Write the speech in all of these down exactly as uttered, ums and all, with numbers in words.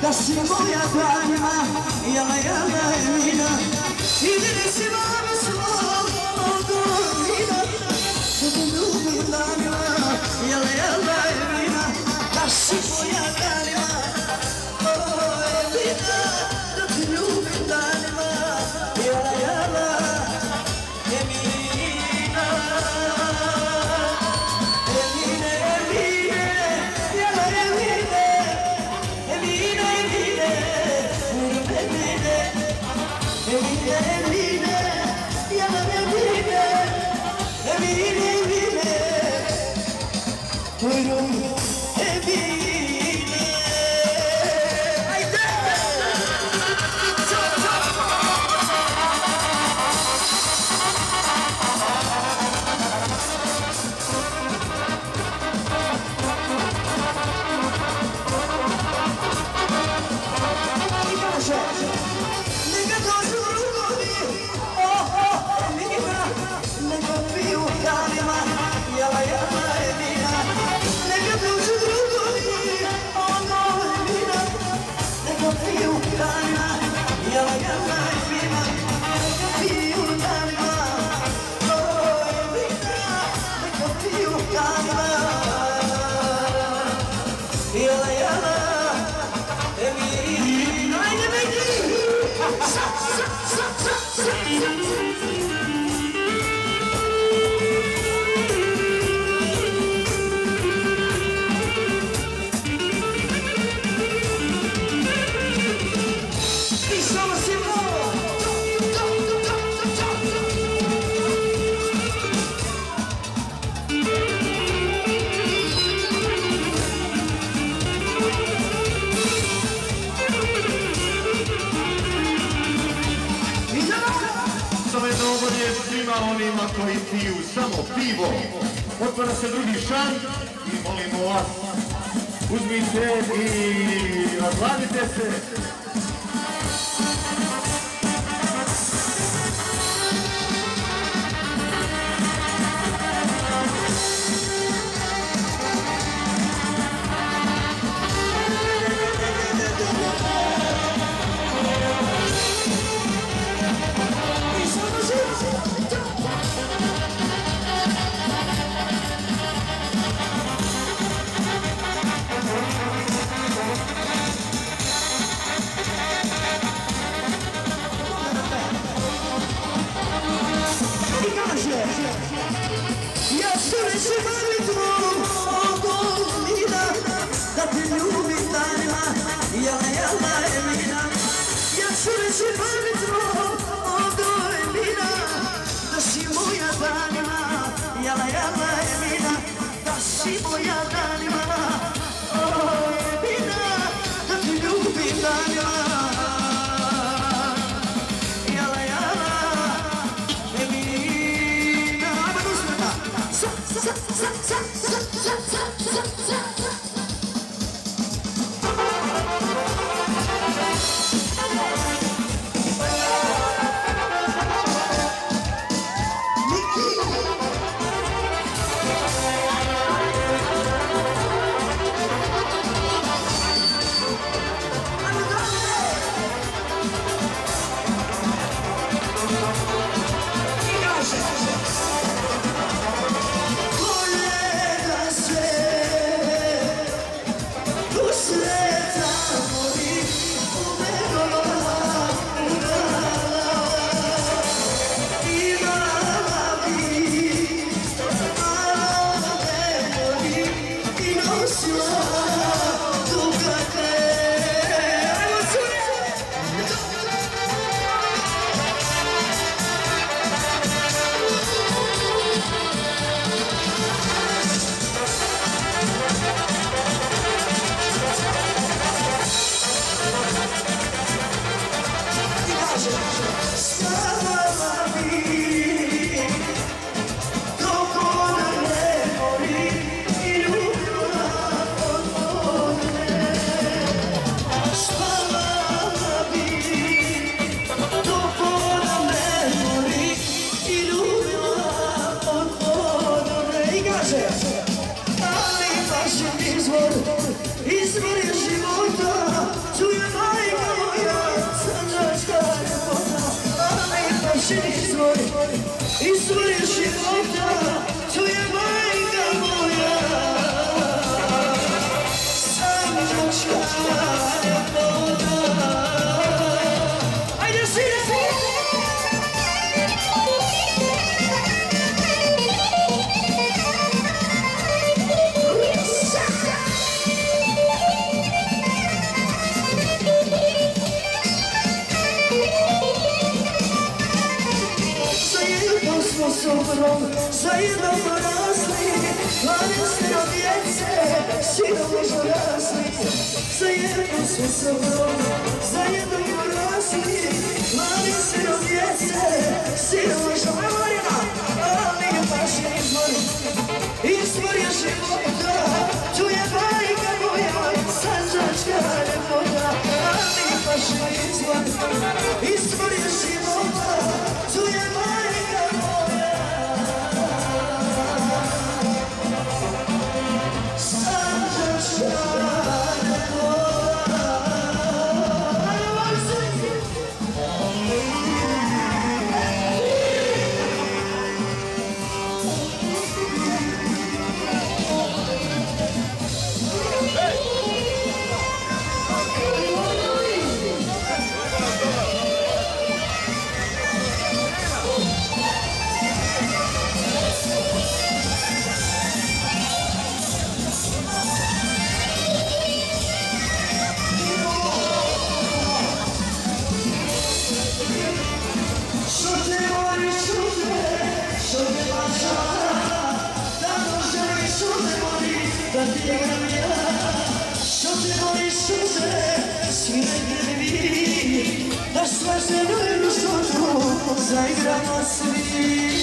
da si moja danima, jela jela Emina, idili si mame svog odolina, da te ljubim danima, jela jela Emina, da si moja danima, o Emina, da te ljubim danima, jela jela Emina, Emine, Emine, jela Emine, Emine, Emine, Emine, Emine, Emine, jela Emine, Emine, Emine, buyurun Emine. Neka dođu rukovi, oh, oh, Emina, neka piju danima, jela, jela, Emina. Neka dođu rukovi, oh, oh, Emina, neka piju danima, jela, jela, Emina. Neka piju danima, oh, Emina, neka piju danima, jela, jela, Emina. Ajde, Meki! Sa, sa, sa, sa, sa, I samo si malo! Dovolje svima onima koji piju samo pivo. Otvara se drugi šan i molimo vas, uzmite i razladite se. Ja srećem ritmu odolina, da te ljubim danima, jela, jela, Emina. Ja srećem ritmu odolina, da si moja danima, jela, jela, Emina. Da si moja danima, o Emina, da te ljubim danima, jela, jela, Emina. Sa, sa, sa, sa, sa, sa, sa, sa, sa. Miki! savršeni izvor, izvor je života, tu je majka moja. Sanđačka ljepota. Ajde svi, svi! Sobrom, zajedno porasli, mladinstero djece, siromašno rasli. Zajedno smo sobrom, zajedno porasli, mladinstero djece, siromašno Marina, ali je baš izvor, izvor je života, tu je majka moja, sanđačka ljepota, ali je baš izvor, izvor je života, tu je majka moja. Da svađenu jednu šutu zaigramo svi.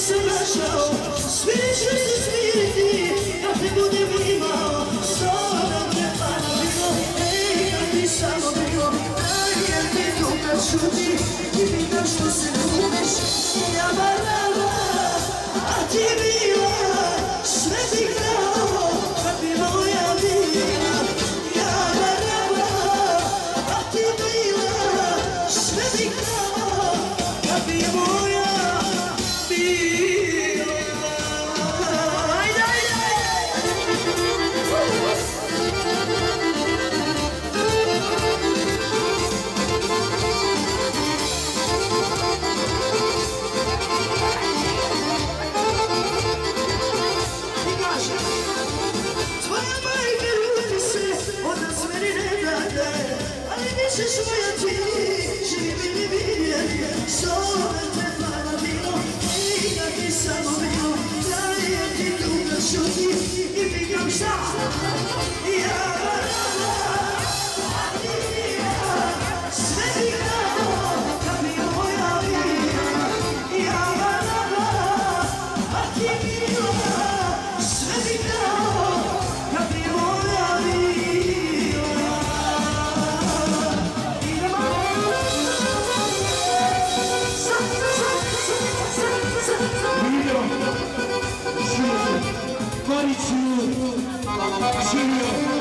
nisam našao, smiriš li se smiriti, kad te budem imao, sada me para bilo, ej, kad ti samo bilo, daj jer ti duga šuti, i vidim što se ljubiš, ja barava, a ti bila, sve ti krao, kad bi moja bila, ja barava, a ti bila, sve ti krao, kad bi moja bila. Ajde, ajde! I kaže, tvoja majka ljuti se, od nas meni ne dade, ali niseš moja ti, živi mi vidjeti, zove te para bilo, i da ti samo bilo, da je ti duga šuti, i vidim šta, ja barava, a ti bila, sve ti krao, kad bi moja bila, ja barava, a ti bila, sve ti krao, kad bi moja bila. Živio, živio, Goriću, živio.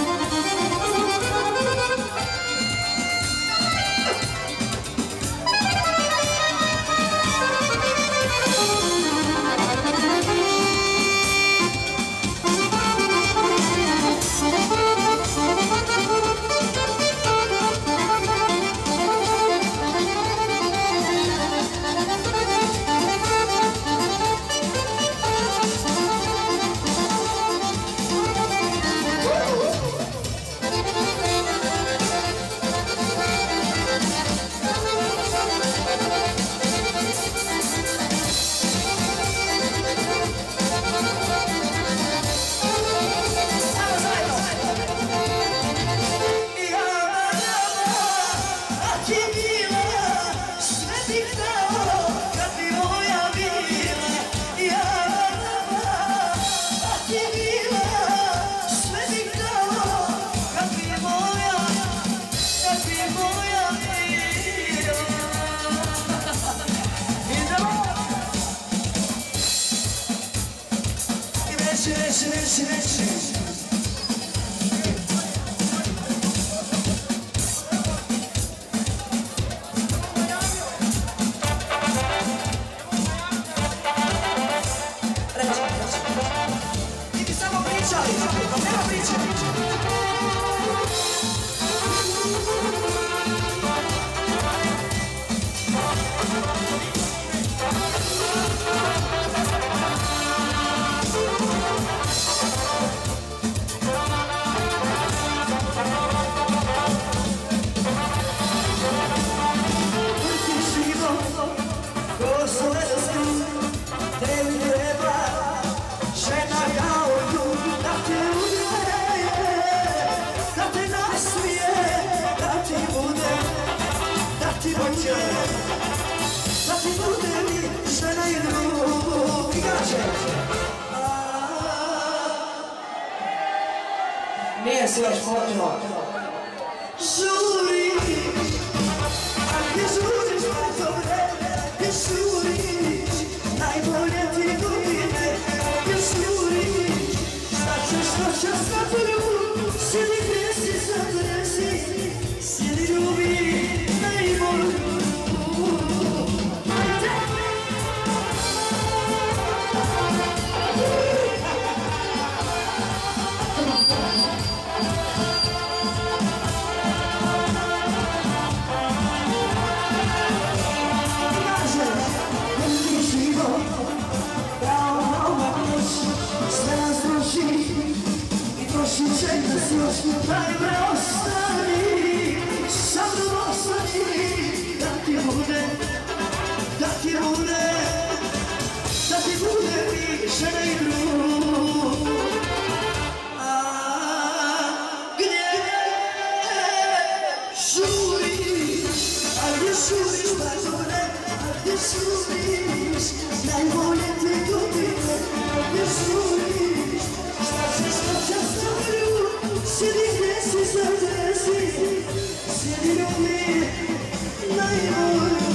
Nije se još počelo. Žuri, ali žuriš pa dobre, ti žuriš, najbolje ti godine, ti žuriš, šta ćeš noća s katolu, sjedi gdje si, sad gdje si, sjedi ljubi, najbolju. Daj me ostani, sa mnom ostani, da ti bude, da ti bude, da ti bude više na igru. A gdje žuriš, a gdje žuriš, pa dobre, gdje šumiš, najbolje te ljubim, gdje šumiš, šta ćeš noćas na vrju, sjedi gdje si zadesi, sjedi ljubi, najbolju.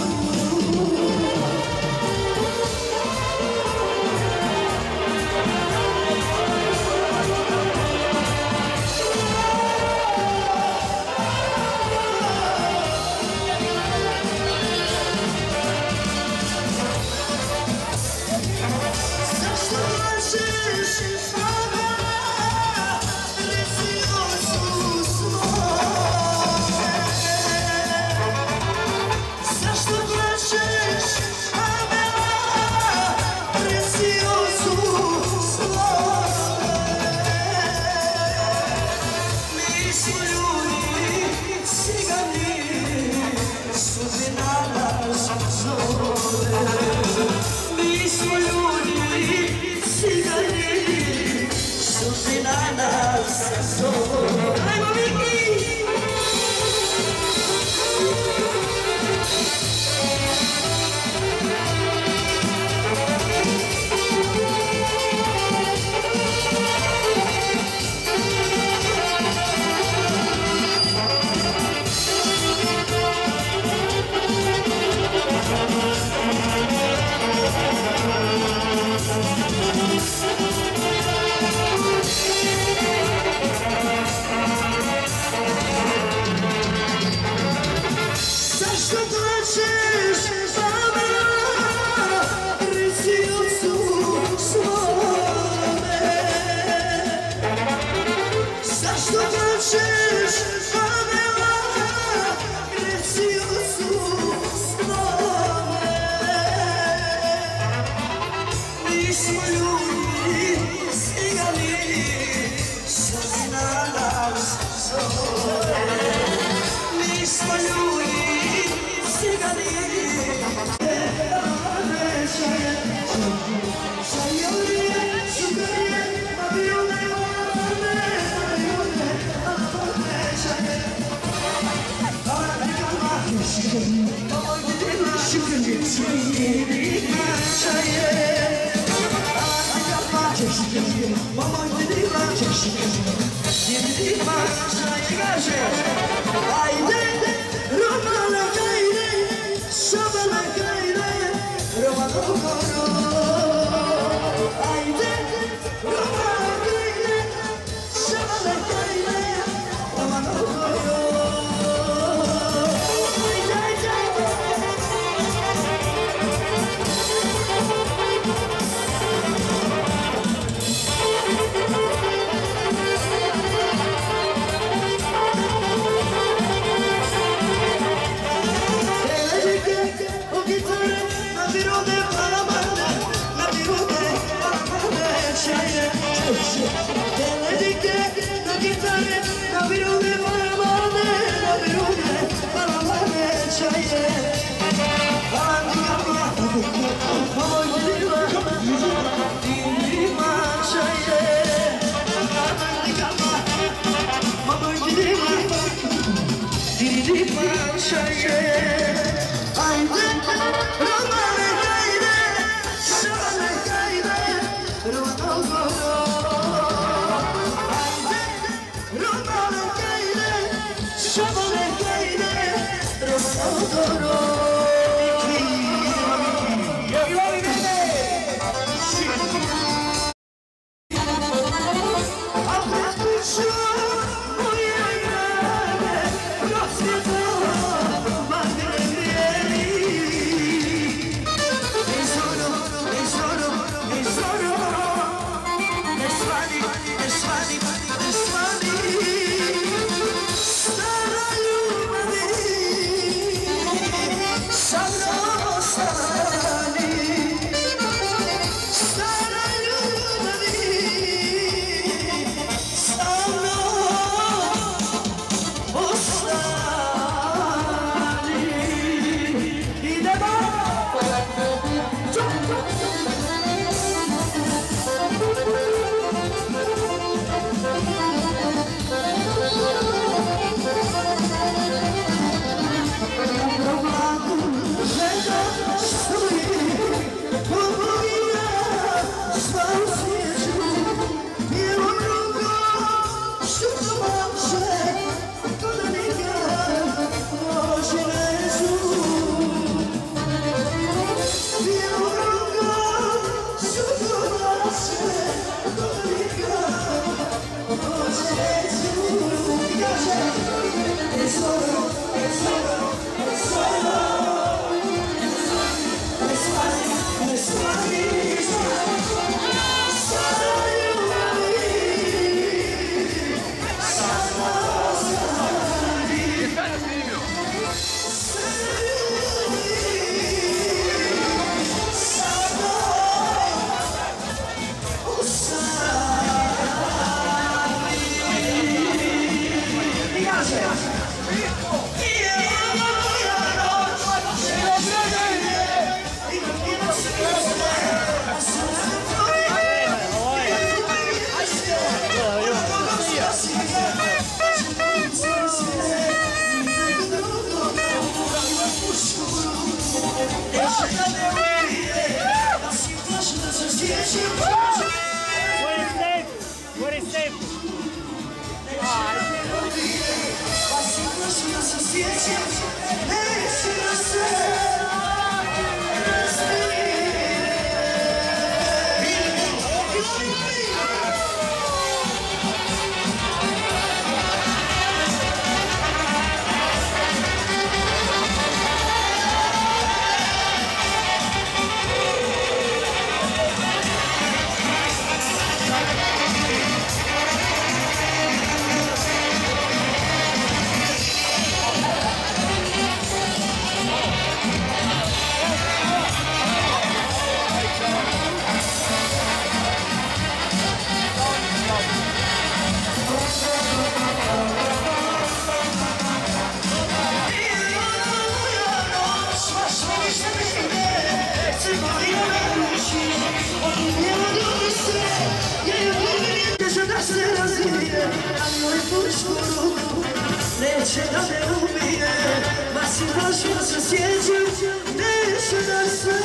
neće da me ubije, ma si lažno se sjećam, neće da se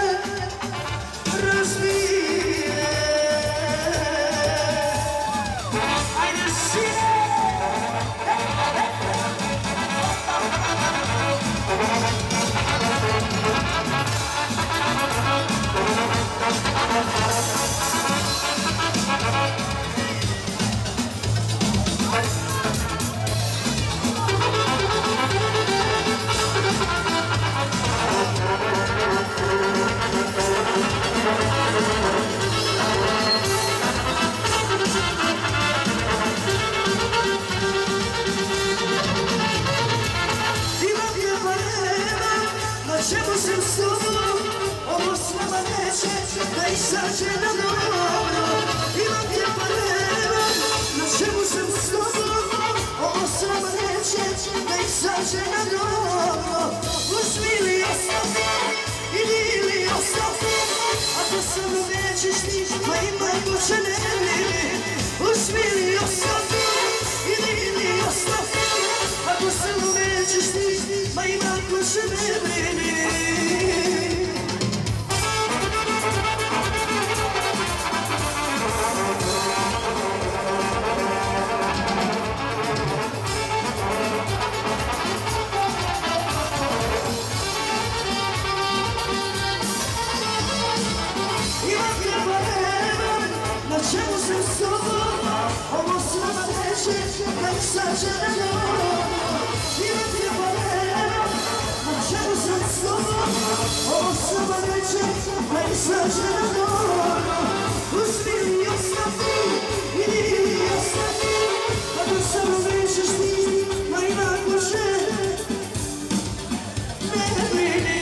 razbije. Ajde sine! Čemu sam s tobom, ovo s nama neće da izađe na dobro. Imam te pa nemam, na čemu sam s tobom, ovo s nama neće da izađe na dobro. Uzmi ili ostavi, idi ili ostavi, ako sa mnom nećeš ti, pa imaj ko će ne vidi. Uzmi ili ostavi, idi ili ostavi, ako sa mnom nećeš ti, pa imaj ko će ne vidi. Čemu sam s tobom, ovo s nama neće da izađe na dobro. Imam te pa nemam, na čemu sam s tobom, ovo s nama neće da izađe na dobro. Uzmi ili ostavi, idi ili ostavi, ako sa mnom nećeš ti, ma inako će ne vidi.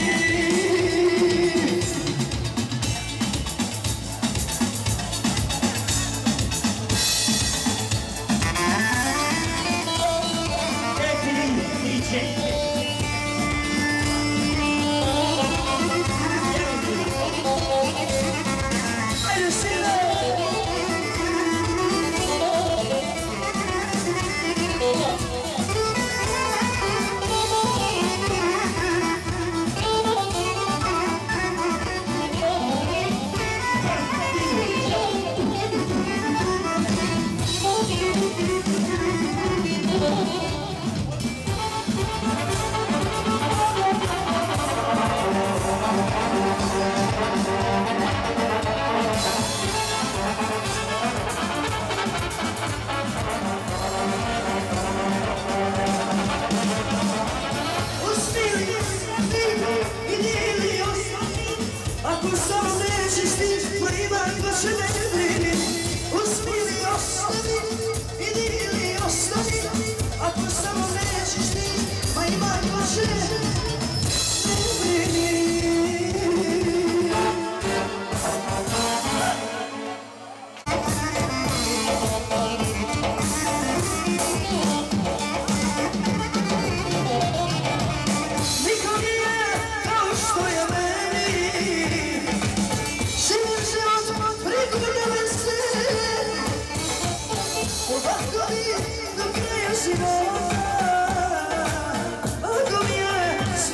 Ako mi je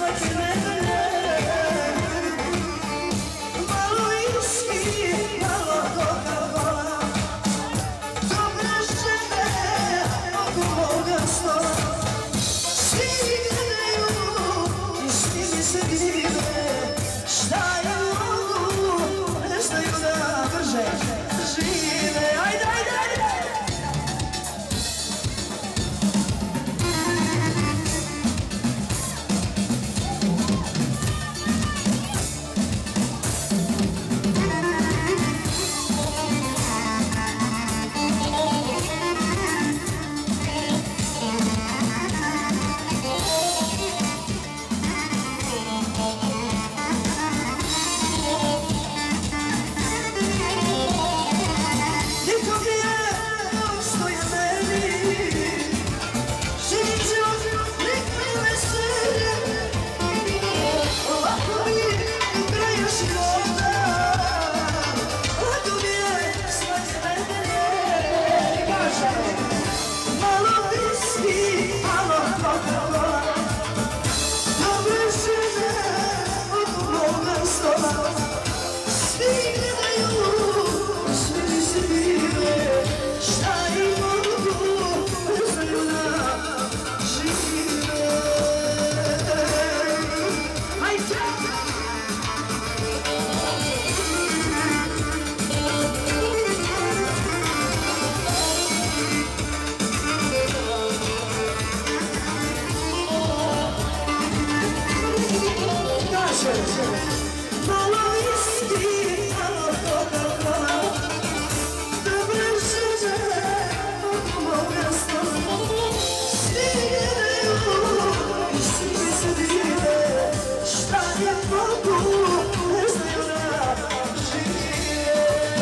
Malo isti, malo Coca-Cola. Dobre žene od moga sna stigaju i svi se dive. Šta je mogu, ne znaju da žive.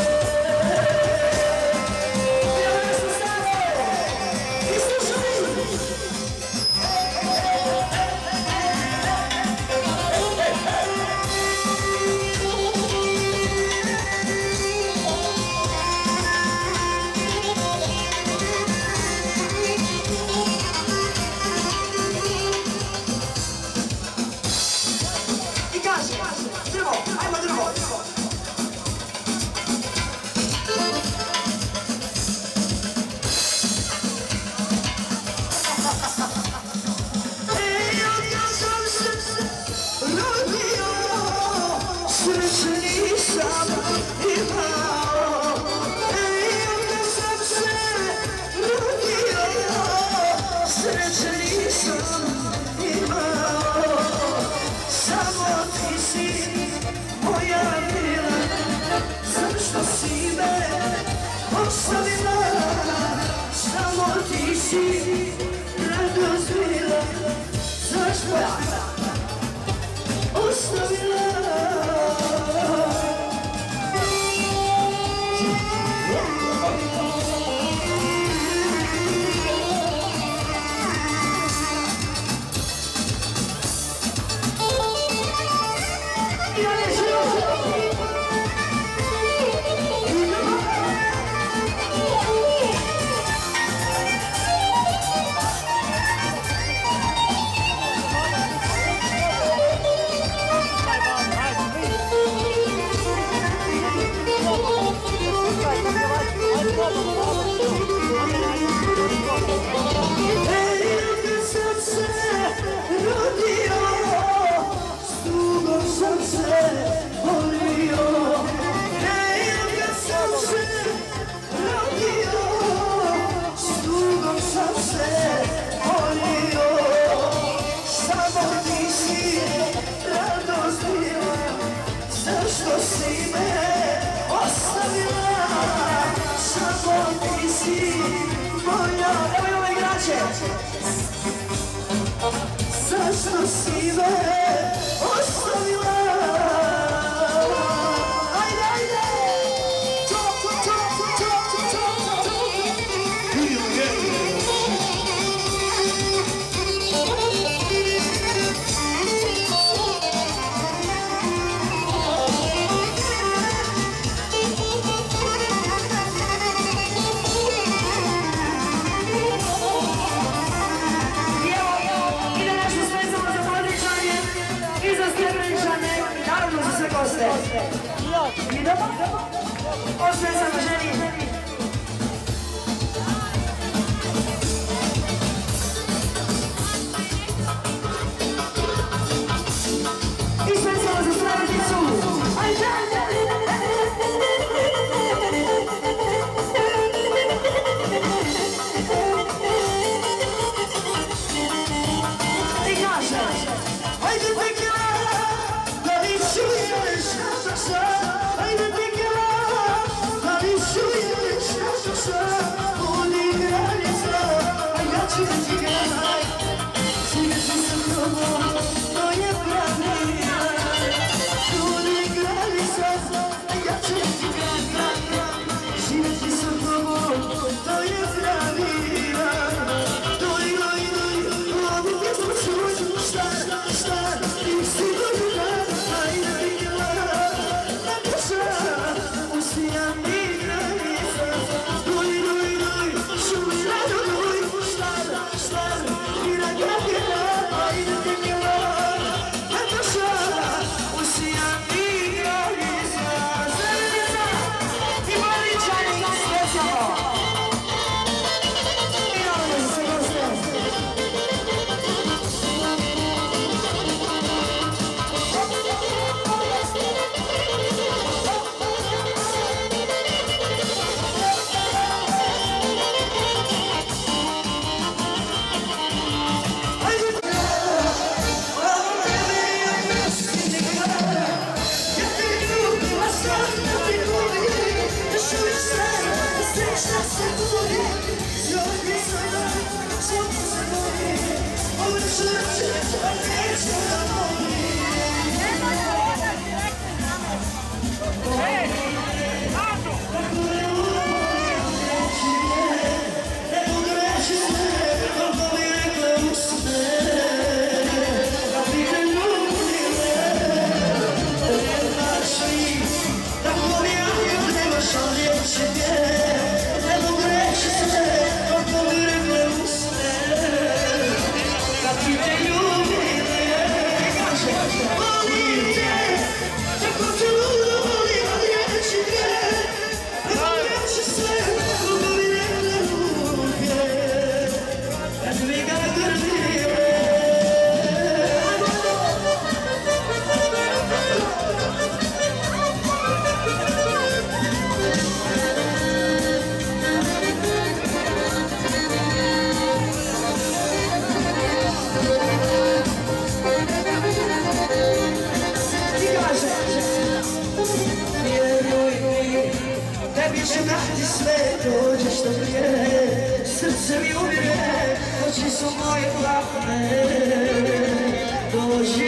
Ja ne sam staro, i slušaj. I kaže, drvo, ajmo drvo. Ej, otkad sam se rodio, sreće nisam imao. Ej, otkad sam se rodio, sreće nisam imao. Samo ti si moja bila, zašto si me ostavila? Samo ti si radost bila, zašto ostavila? Ja ne želim. Ej, otkad sam se rodio, s drugom sam se volio. Ej, otkad sam se rodio, s drugom sam se volio. Samo ti si radost bila, zašto si me ostavila? Samo ti si moja, evo ove igrače. Zašto si me ostavila? Ajde, ajde! Top, top, top, top, top, top. Ide nešto specijalno za Podričanje i za Srebreničane i naravno za sve goste. Idemo? Ovo specijalno ženi. I specijalno za Srebrenicu. Ajde, ajde! I kaže, ajde tekila, da li čuješ šta sam sad? Ajde tekila, da li čuješ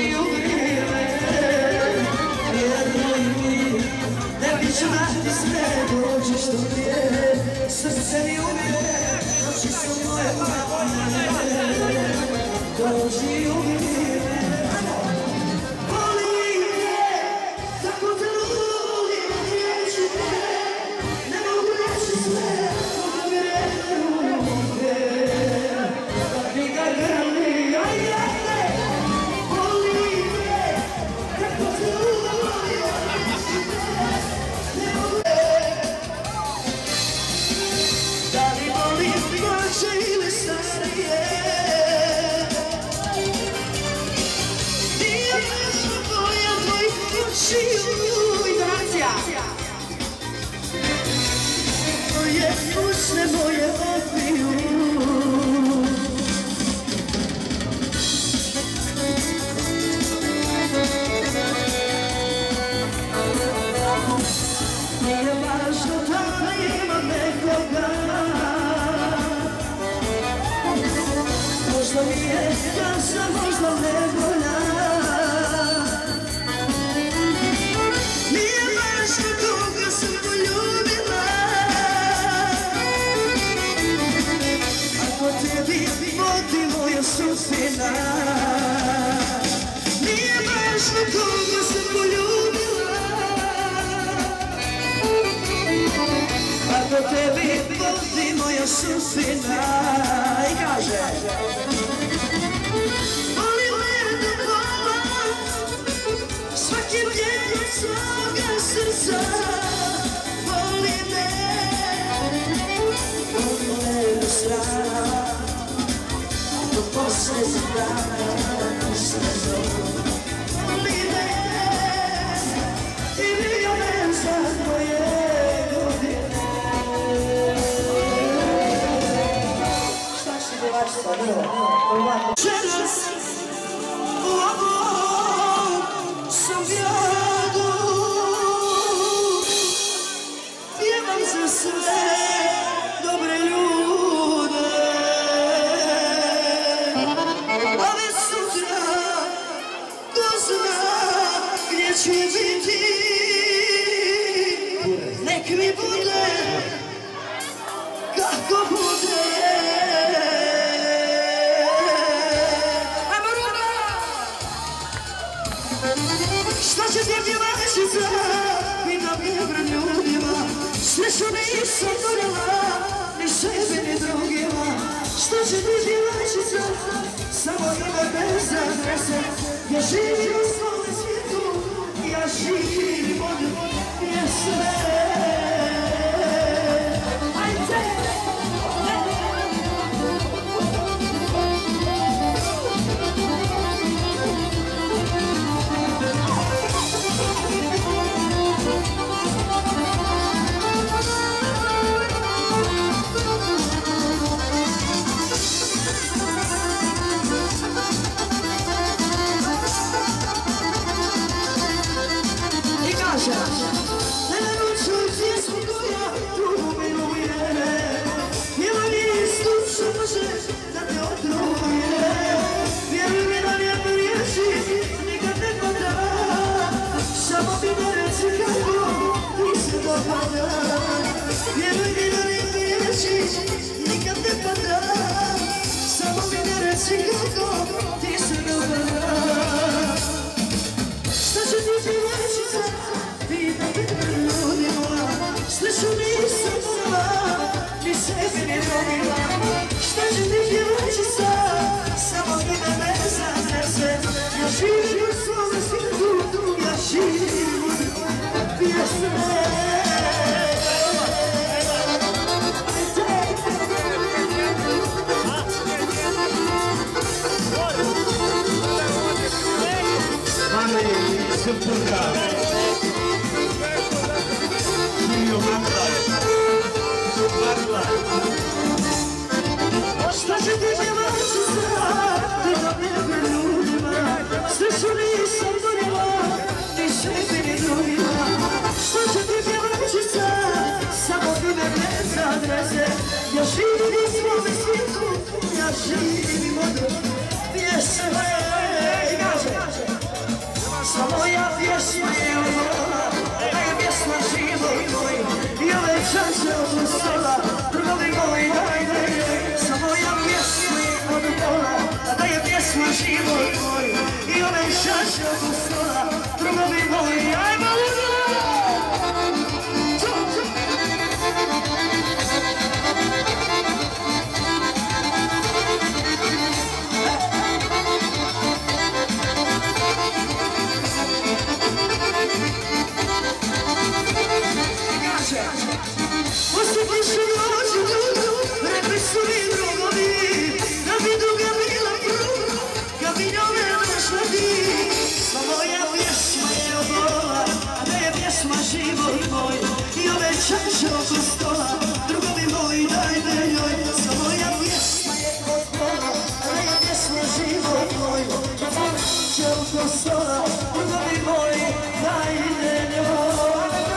ubile, jedno i mi, ne biću da ti sve dođeš do prije, srce mi ubile, noći su moje plavne, dođi ubile. Moje usne, moje opiju, nije važno da ima nekoga, možda mi je kasa, možda nevolja. Nije važno koga sam poljubila, ako tebi vodi moja sudbina. Nije važno koga sam poljubila, ako tebi vodi moja sudbina. I kaže volim me do pola, svakim djelom svoga srca. Voli me, voli me do strana, do posljednjeg dana, voli me i vidio me za tvoje godine. Šta si djevačica, Milo? Večeras u ovom sam gradu, pjevam za sve dobre ljude, a već sutra ko zna gdje ću biti. Nek mi bude kako bude. Šta će ti djevačica, pitam je pred ljudima, sve što nisam donijela, ni sebi ni drugima. Šta će ti djevačica, samo ime bez adrese, ja živim u svome svijetu, ja živim od pjesme. Vjeruj mi da ne prijeći, nikad ne pada, samo mi ne reci kako ti se dopada. Šta će ti djevačica, pitam te pred ljudima, sreću nisam donijela, ni sebi ni drugima. Šta će ti djevačica, samo mi me bez adrese, ja živim u svome svijetu, ja živim od pjesme. Supruga Živio Mata Marla. Šta će ti djevačica, pitam je pred ljudima, sreću nisam donijela, ni sebi ni drugima. Šta će ti djevačica, samo mi me bez adrese, ja živim u svome svijetu, ja živim od pjesme. I kaže oko stola, drugovi moji, ajmo ludo! Poslije kiše dođu, rekli su mi drugovi, da bi duga bila pruga, kad bi njome došla ti. Sva moja pjesma je obola, a da je pjesma život moj, i ove čaše oko stola, drugovi moji dajte njoj. Sva moja pjesma je obola, a da je pjesma život moj, i ove čaše oko stola, drugovi moji dajte njoj.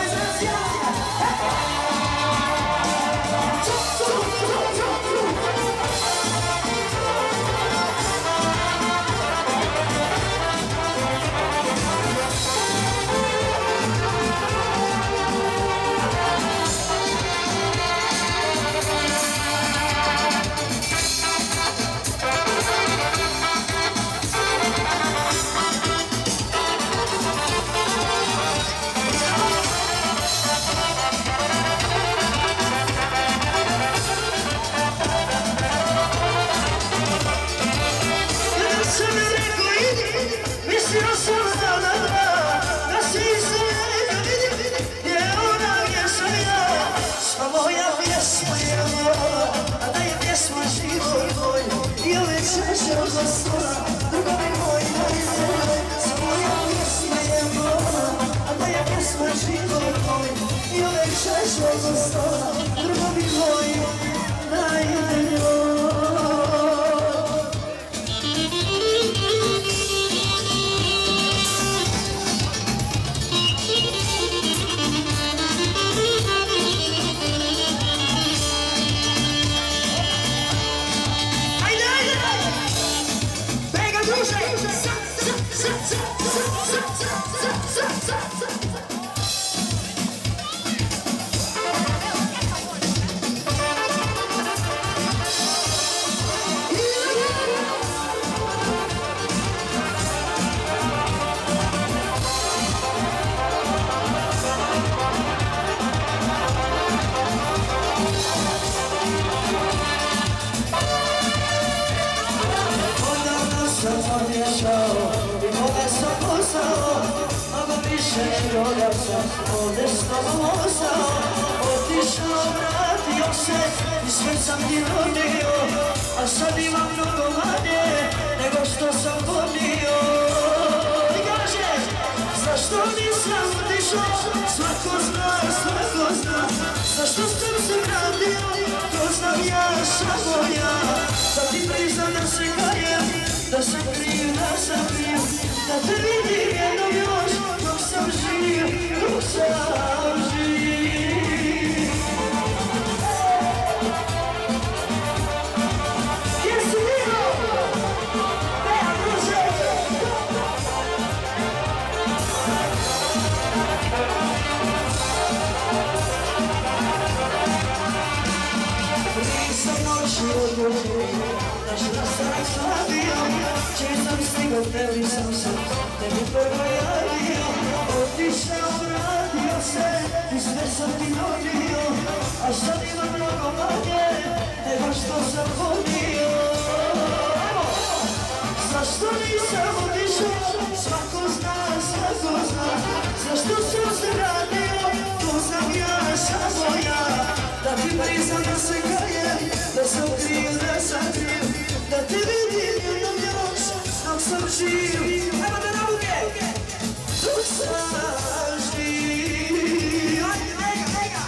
Ovdje s tobom ostao, otišao, vratio se i sve sam ti rodio, a sad imam mnogo manje nego što sam podnio. I kaže, zašto nisam otišao, svako zna, svako zna, zašto sam se vratio, to znam ja, samo ja. Da ti priznam da se kajem, da sam kriv, da sam kriv, da te vidim jednom još, dok sam živ, dok sam živ. Jesi vidio? Deja, druže! Nisam noći odgovorio, da šta sam slavio, čim sam stigao, tebi sam se, tebi prvo javio. Otišao, vratio se i sve sam ti nudio, a sad imam mnogo manje nego što sam podnio. Zašto nisam otišao, svako zna, svako zna, zašto sam se vratio, to znam ja, samo ja. Da ti priznam da se kajem, da sam kriv, da sam kriv, da te vidim jednom još, dok sam živ. Ajmo da na ruke! Dok sam živ. Ajde, vega, vega!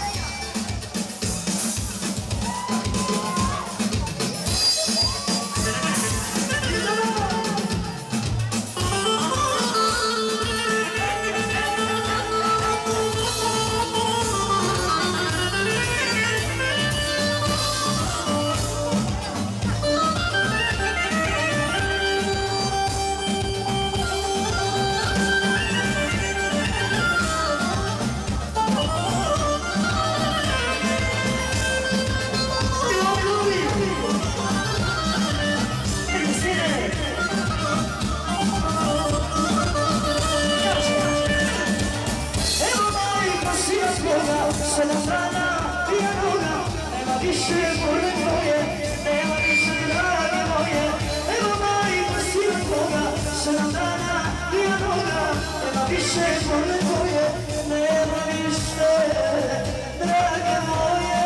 više more tvoje, nema više drage moje. Evo majko sila tvoga, sedam danaija noga, nema više more tvoje, nema više drage moje.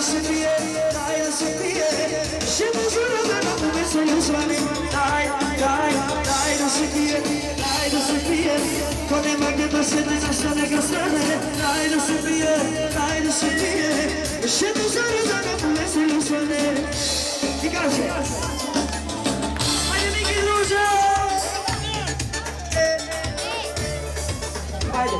se pije, daj da se pije. Ženu žuru da nam veselju zvane. Daj, daj, daj da se pije, daj da se pije. Ko nema gdje da se ne nasa neka strane. Daj da se pije, daj da se pije. Ženu žuru da nam veselju zvane. I kaže, ajde Miki druže. Ajde.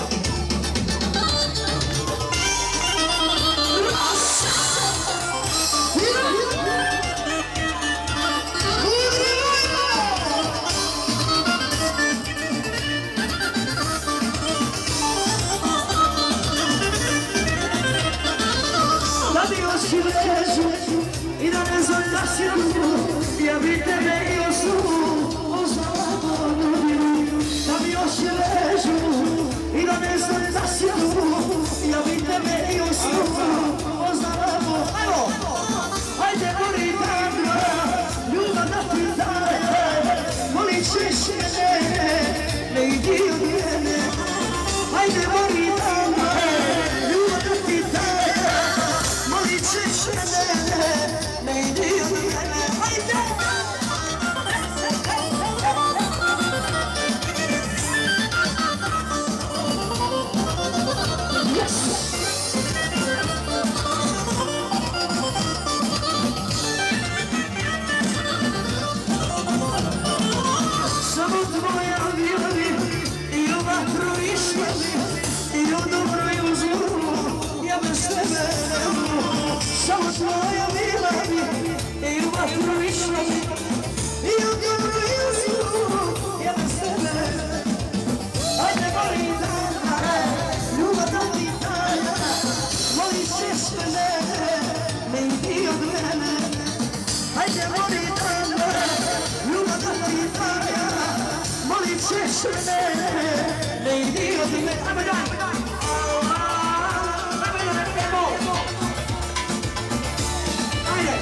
Da bi oči vežu i da ne zalašinu, ja bi tebe i osnovu poznala ponovinu. Da bi oči vežu i da ne zalašinu, ja bi tebe i osnovu poznala ponovinu. Ajde voli tanga, ljubav da ti daje, volit ćeš mene, ne idi od mene. Ajde voli tanga, ljubav da ti daje, volit ćeš mene, ne idi od mene. Ajde! Samo tvoja vjeri i u vatru išli i u dobro i u zlu, ja bez tebe ne mogu. Samo tvoja vjeri i u vatru išli i u dobro i u zlu, ja bez tebe ne mogu. Ajde voli dana, ljubav da ti daje, volit ćeš mene, ne idi od mene. Ajde voli dana, ljubav da ti daje, volit ćeš mene, ne idi od mene. Ajme daj! Ajme daj, idemo! Ajde!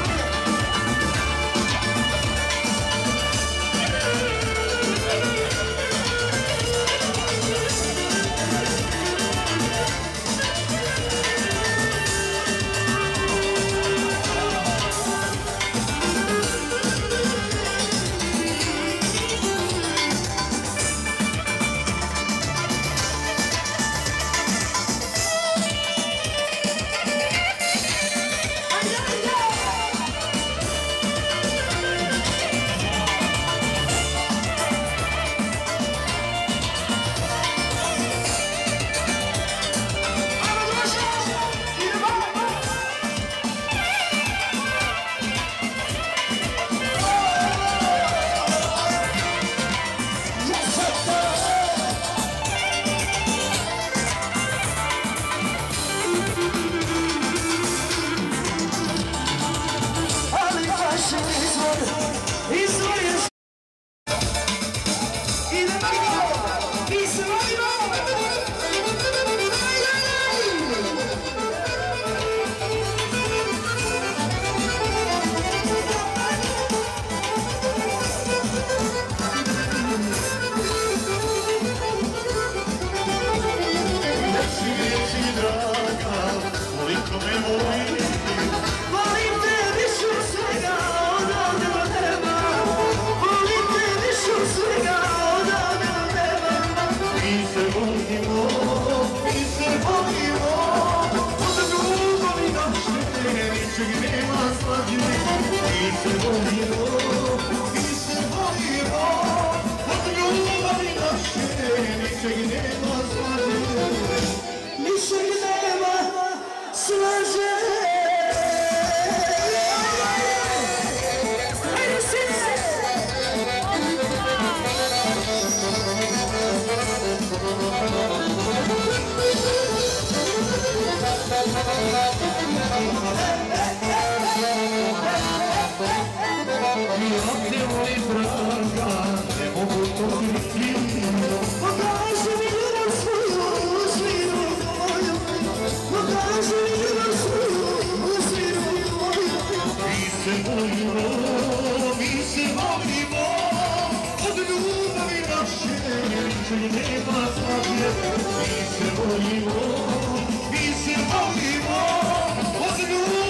Mi se volimo, mi se volimo, od ljubavi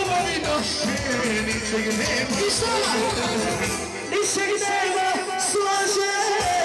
ničeg nema. I šta? Ničeg nema slaže.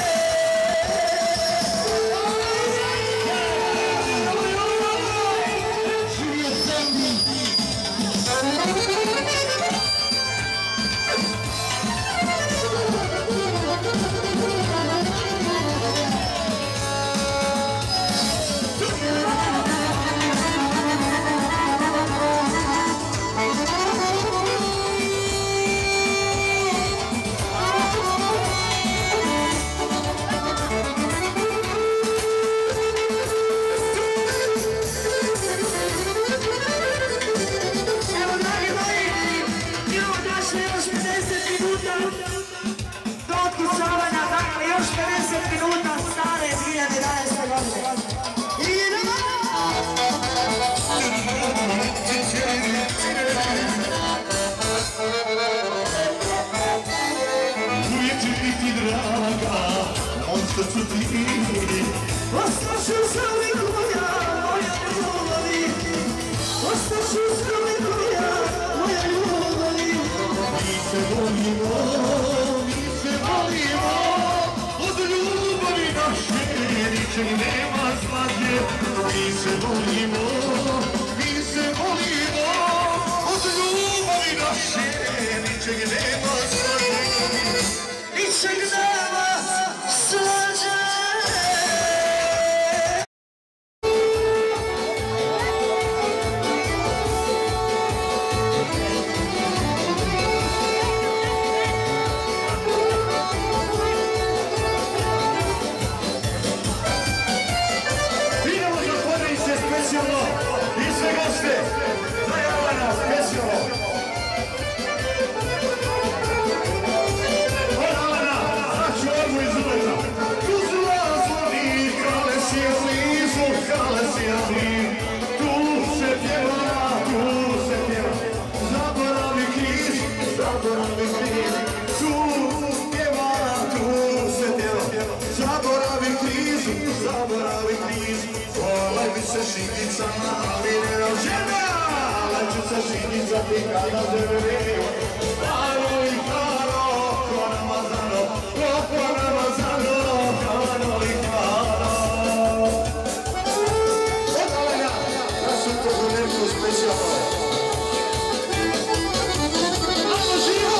Ostaću za moja, moja ljubavi. Ostaću za moja, moja ljubavi. Mi se volimo, mi se volimo, od ljubavi naše ničeg nema slađe. Mi se volimo, mi se volimo, od ljubavi naše ničeg nema slađe. Ničeg nema slađe. I sve goste, za Jovana, specijalno. Od Jovana, znači odmu iz Zubeta. Tu su razvodi, kale si je blizu, kale si je blizu. Tu se pjeva, tu se pjeva. Zaboravi kriz, zaboravi kriz. Tu pjeva, tu se pjeva. Zaboravi krizu, zaboravi krizu. Olaj mi se šikica, ali ne rođena. Olaj ću se šikica ti kada tebe vidim. Kano i kano, ko namazano, ko namazano, kano i kano. Od Alena, da su to neku specijalno. Ajmo živo!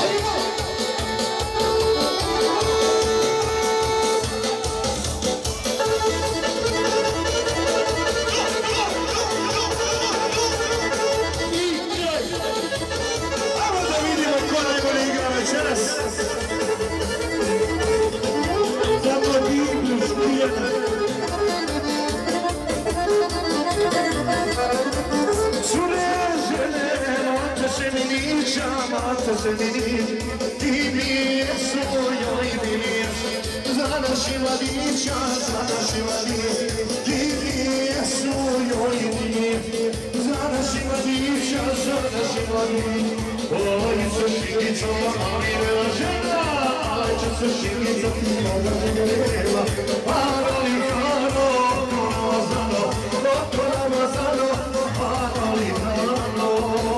Mata se mi, ti mi svojoj biliš, za naši mladića, za naši mladića, ti mi svojoj biliš, za naši mladića, za naši mladića. Olaj se šikica, ali ne žena, olaj će se šikica, ti moga ne greva, ali hano, ko namazano, ko namazano, ali hano.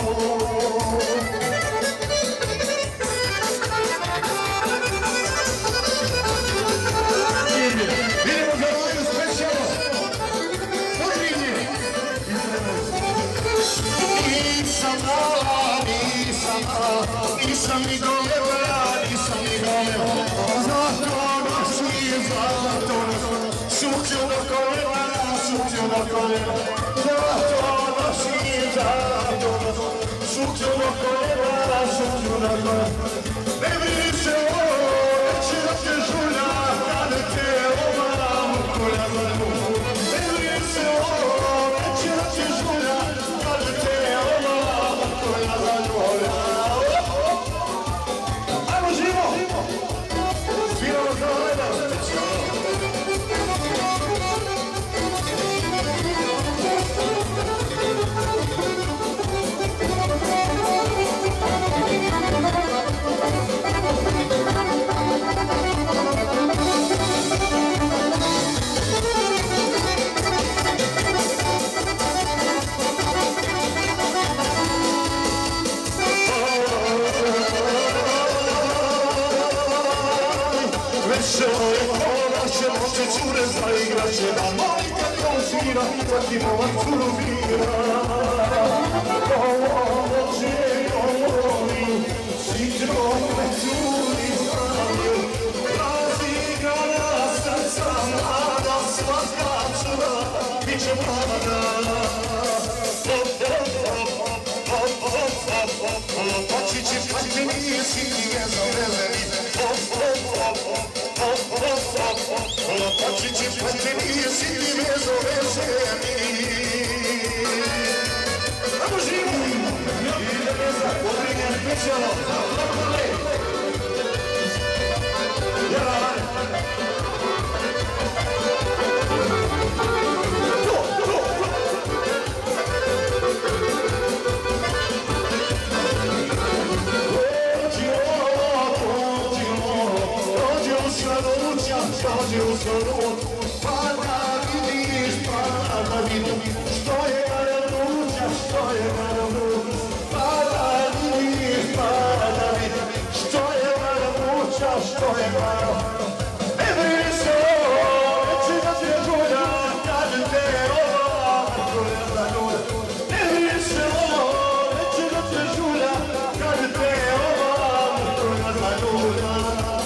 Nisam ni dojela, nisam ni dojela. Zato nosi, zato nosi, šuću do koljena, šuću do koljena. Zato nosi, zato nosi, šuću do koljena, šuću do koljena. Ne vidi se ovo, neće da te žulja, kada te ovam kolja za ljubu. Ne vidi se ovo, neće da te žulja, kada te ovam kolja za ljubu. Thank you. igraće da Monika konzira, kad ti momak turbira. Ovo će govori, sitro me curi znaju, razigrana srca mlada, svaka cura bit će mlada. Pačići, pačeni, sini vezovezeni. Pačići, pačeni, sini vezovezeni. Ajmo živo! Ide veza, odrinja specijalno. Dođi u sorot, pa da vidiš, pa da vidiš što je naravnuća, što je naravnuća. Pa da vidiš, pa da vidiš što je naravnuća, što je naravnuća. Ne brini se ovo, reći da ti je žulja, kažem te ova, žulja za žulja. Ne brini se ovo, reći da ti je žulja, kažem te ova, žulja za žulja.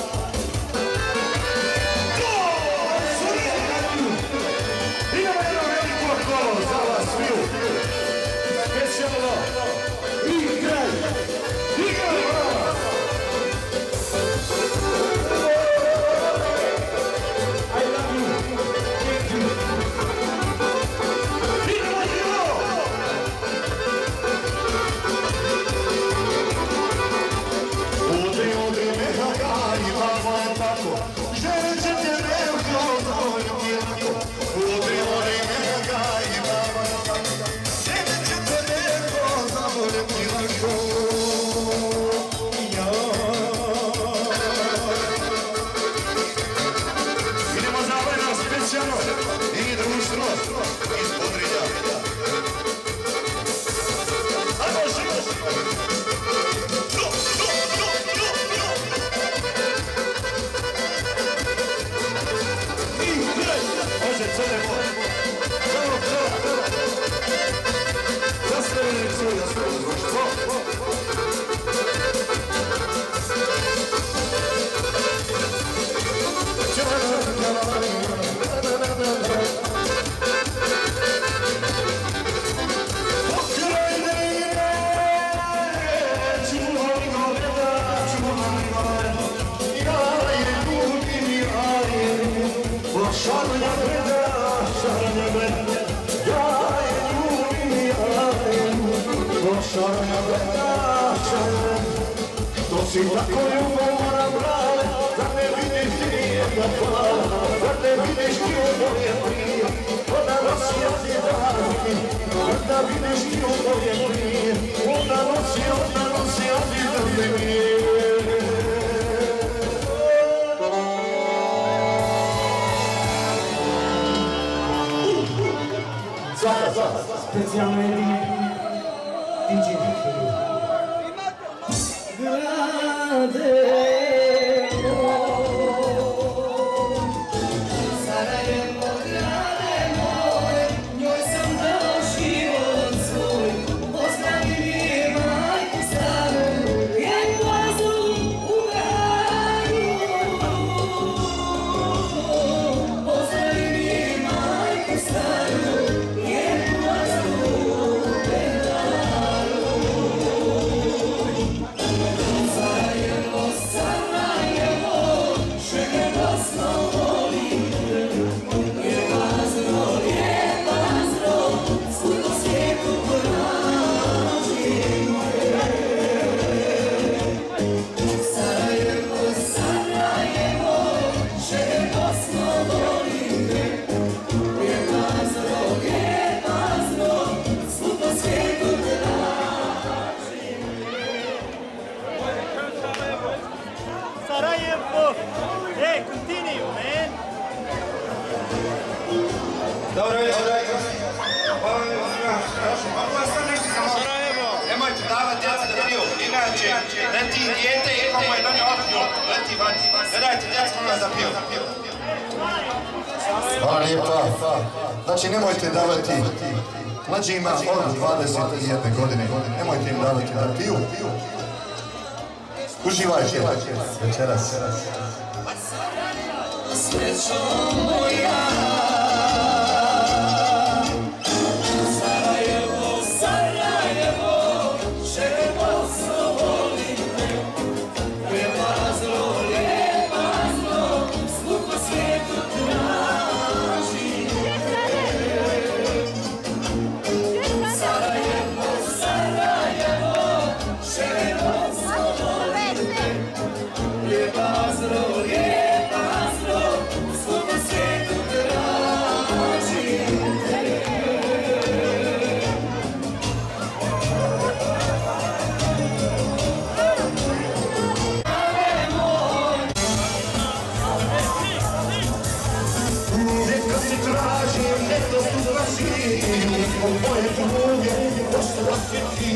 Si tako ljubomora brale, da ne vidiš ti jedna pala, da ne vidiš ti oboje prije, ona nosi ovdje dani, da vidiš ti oboje prije, ona nosi, ona nosi ovdje dani. Svaka, svaka, specijalno jedini D J. Sarajevo, grade moj, njoj sam dao život svoj. Pozdravi mi majku staru, jednu glazu u gradu. Pozdravi mi majku staru, jednu glazu u gradu. Sarajevo, Sarajevo, šeker glasno volim. Je pazro, je pazro, svud po svijetu poraži. Sarajevo, Sarajevo, šeker glasno volim. Je pazro, je pazro, svud po svijetu poraži. Sarajevo! Hey, continue, man! Dobro večer, Sarajevo! Nemojte davati djeca da piju, inače leti dijete i komu je donio otpio, leti van. Gledajte, djeca molim vas da piju. Hvala lijepa. Znači nemojte davati mlađima od dvadeset jedne godine, nemojte im davati da piju. Uživajte večeras. Srećo moja, Sarajevo, Sarajevo, želozno volim te, preprazno, lijepazno, svuk po svijetu traži. Sarajevo, Sarajevo, želozno volim te, preprazno, lijepazno, svuk po svijetu traži. Neka se traži, neka se traži, od moje tuge ostati ti.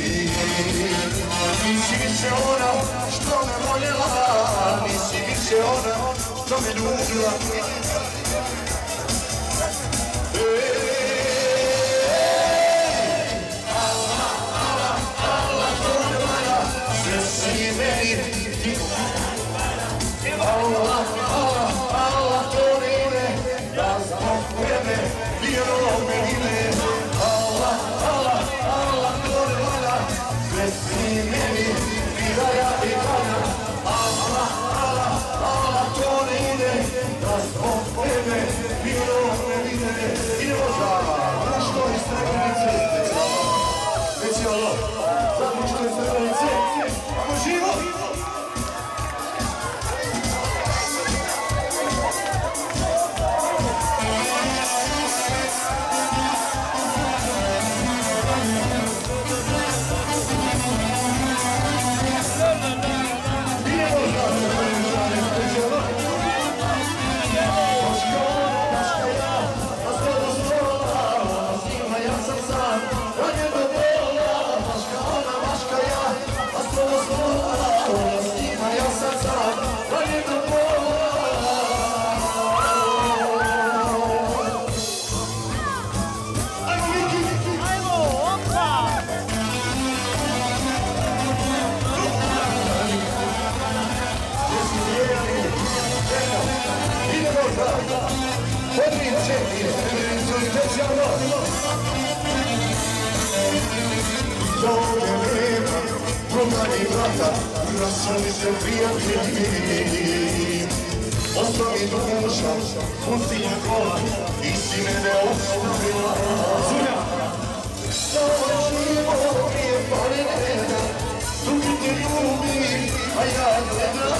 Nisi više ona što me voljela, nisi više ona što me ljubila. Allah, Allah, Allah, to ne valja, sve si meni ti. Allah, Allah, Allah, to ne ide, da zbog tebe vjerom me ide. Allah, Allah, Allah, to ne valja, sve si meni ti da ja i valja. Allah, Allah, Allah, to ne ide, da zbog tebe vjerom me ide. Idemo za što iz Srebrenice, specijalno, zato što iz Srebrenice, ako živo! Vraćali se prijatelji, ostavi duša, pusti je kola, ti si mene ostavila. Zunja! Samo živo prije palinena, drugi te ljubi, a ja gledam.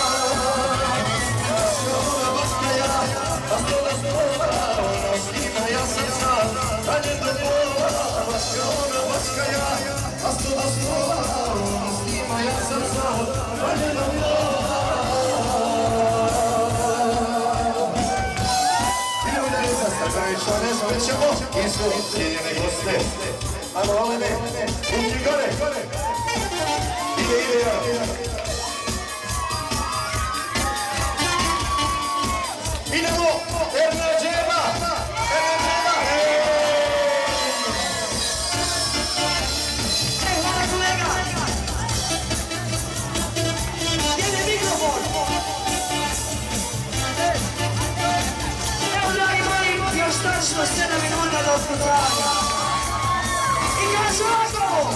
Ona baška ja, a stola stola, ona snima ja srca, a ne do pola. Baška ona baška ja, a stola stola, ona snima ja srca, a ne do pola. Idemo da je zastavljeno ne zvećemo i sve cijeljene goste. Ajmo, Olene, ruki gore. Ide, ide, ja. Idemo, Erna Džema! Erna Džema! Evo, hvala kolega! Sjede mikrofon! Evo, dragi moji, još tačno sedam minuta do otkucanja. I kažu ovako!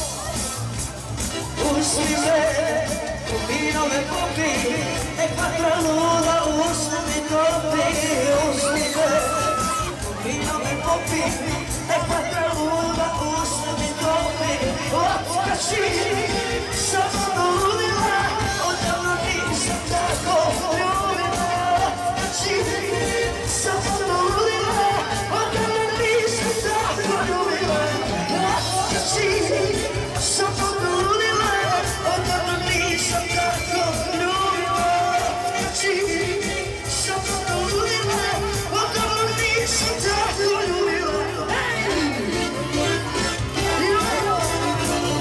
Pusti me, vino me popi, nek vatra luda usne mi topi. Pusti me, vino me popi, nek vatra luda usne mi topi. Otkači, samo ludila, odavno nisam tako ljubila. Otkači, samo ludila, odavno nisam tako ljubila. Otkači, samo ludila, odavno nisam tako ljubila. Otkači, samo ludila, odavno nisam tako ljubila.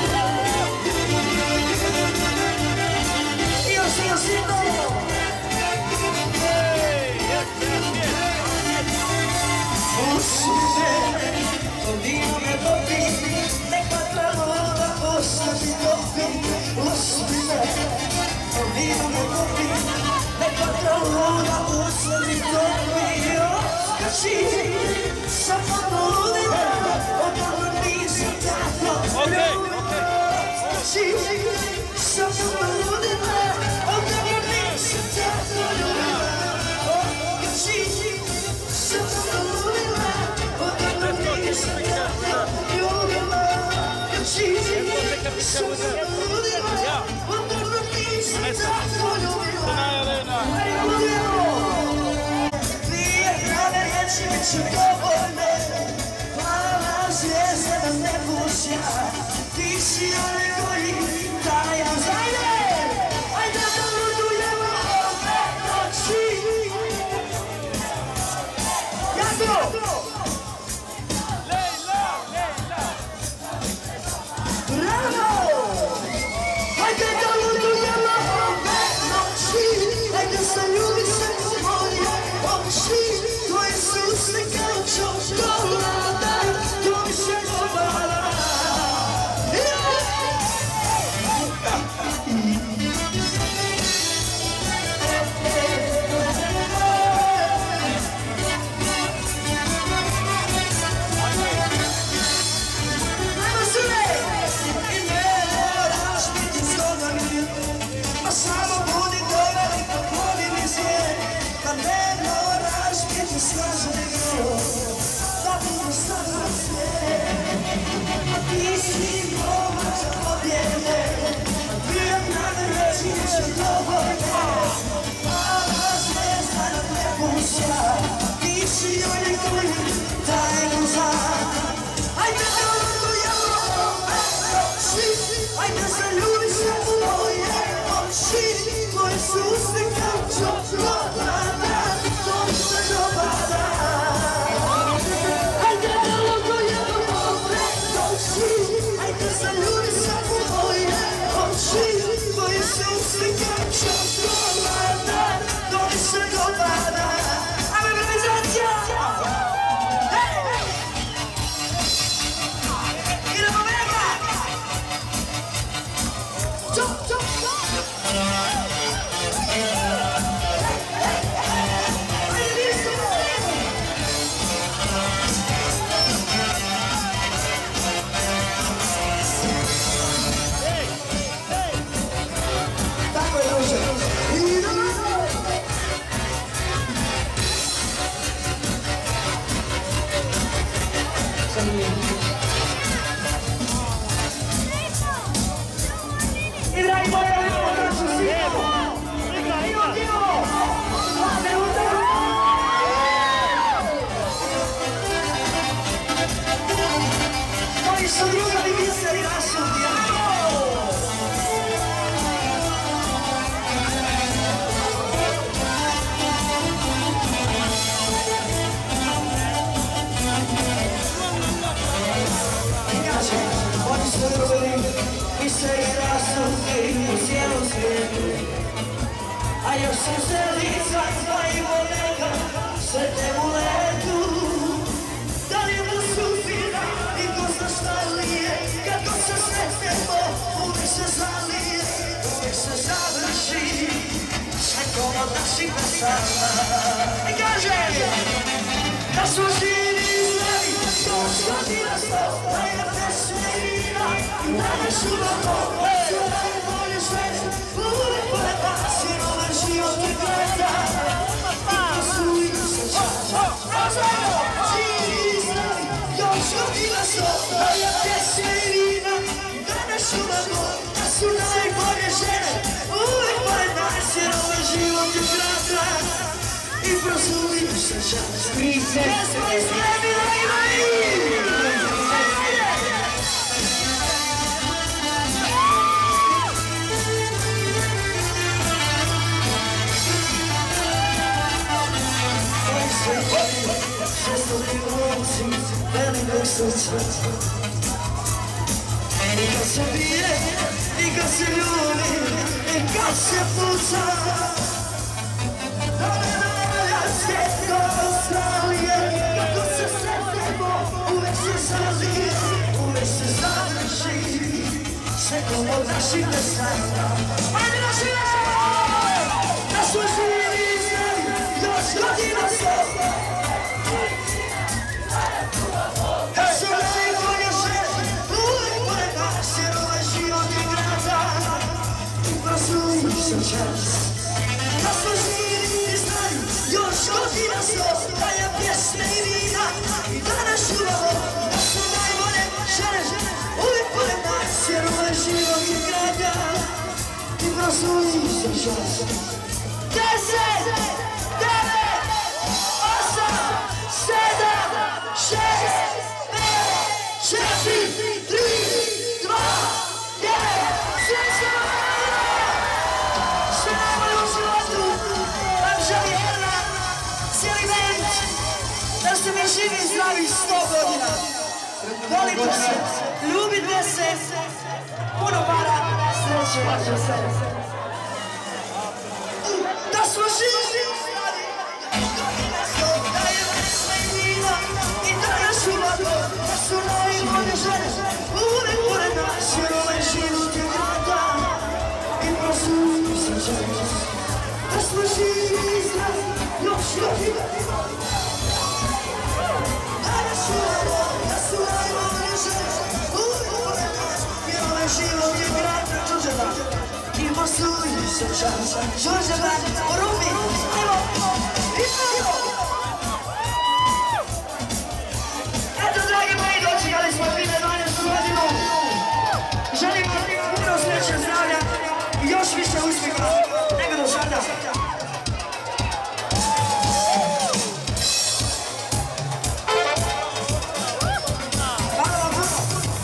Ti si onaj koji daje zajde, ajde da ludujemo ove noći. Jako! Lejla, Lejla! Bravo! Ajde da ludujemo ove noći, ajde zaljubi se u moje oči, tvoje su usne kao čokolada, to mi se dopada. A još sam se lica tvojim volega, sve te u letu. Da li mu sudbina i ko zna šta li je, kako se sretnemo, uvijek se zalije, uvijek se završi, svakom od naših pesama. I kaže, da su živi zdravi, još godina sto, da je pesmina, i najveću vrlo, da su najbolje žene, uvijek pored nas je ovaj život i gleda. I to su i se čača, razvojno, živi zdravi, još godina sto, da je pesmina, i najveću vrlo, da su najbolje žene, uvijek pored nas je ovaj život i gleda. I prosudim se čas, jesmo li spremni da imaju? Šestovi lovci velikog srca, i kad se bije, i kad se ljubi, i kad se puca. Svjetko Australije, kako se sretnemo, uvek se zalije, uvek se završi, svetkom od naših pesama. Ajde na žive! Da su živi i zdravi, još godina sto. sam čas. Da smo živi i znali, još godina sto, da je pjesme i vina i danas čuvamo, da su najbolje žene, uvijek pored nas, jer ovaj život je kratak i prosluli sam čas. Deset, devet, osam, sedam, šest, pet, četiri, tri, dva, jedan, sve se sve najbolje u životu, vam želi Erna, cijeli band, da ste mi živi i zdravi sto godina. Volite se, ljubite se, puno para, sreće vaše sve. Da smo živi, da je pesma i vina i danas čuvamo, da su najbolje žene, uvijek pored nas, jer ovaj život je kratak i prosluli sam čas. Da smo živi i zdravi, još godina, danas čuvamo, da su najbolje žene, uvijek pored nas, jer ovaj život je kratak, čuđe vam. I prosluli sam čas. Žorže Band, Rumi, evo, idemo! Eto, dragi moji, dočekali smo dvije hiljade dvanaestu godinu. Želim vam puno sreće, zdravlja i još više uspjeha nego do sada. Hvala vam puno.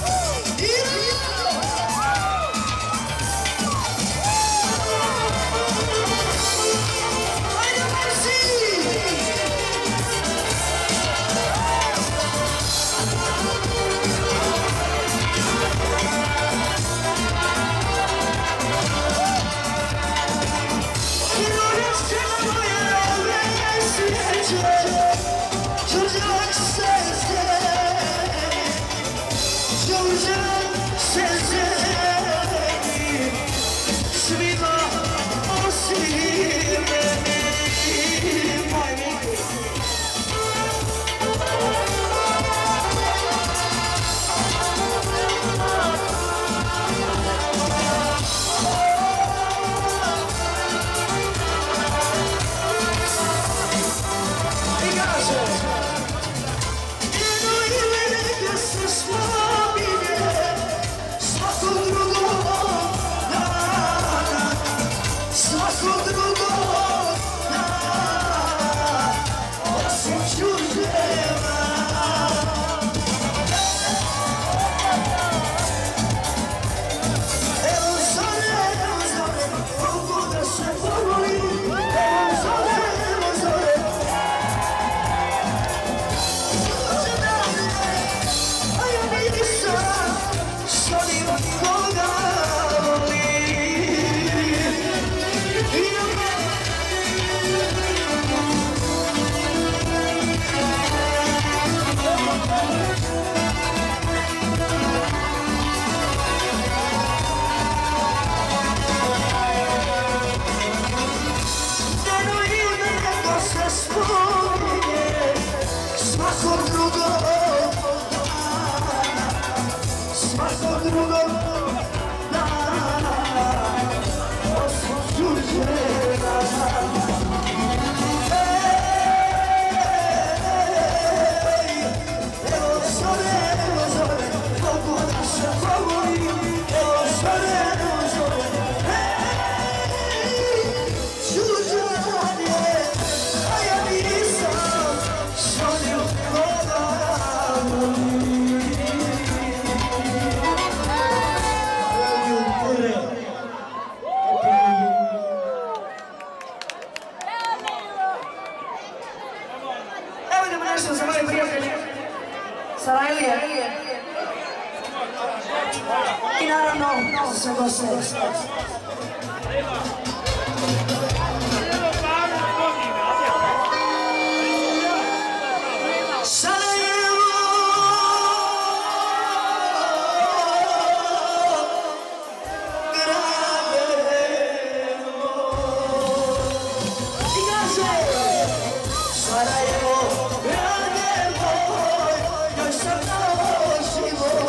I naravno, za goste.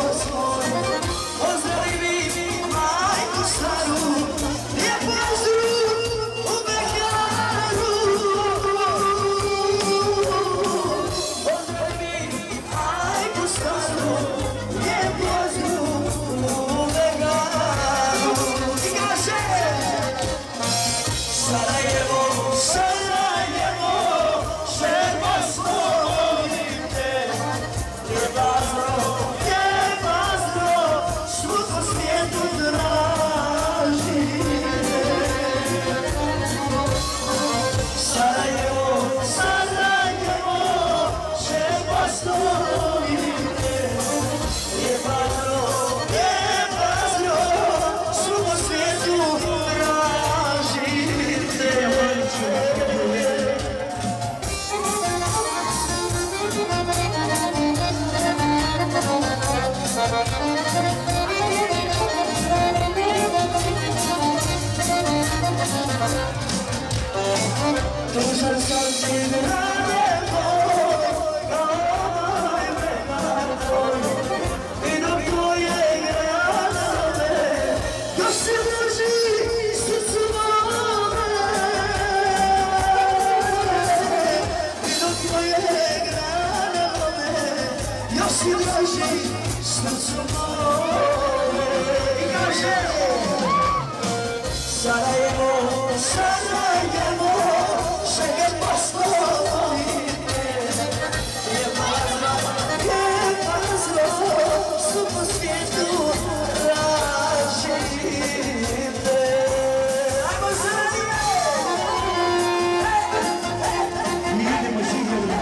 Pozdravi mi majku staru, lijepo nas drugu. Sarajevo, Sarajevo, čekaj poslovite. Lijepa zlo, su po svijetu različite. Ajmo Sarajevo! Idemo živjeli.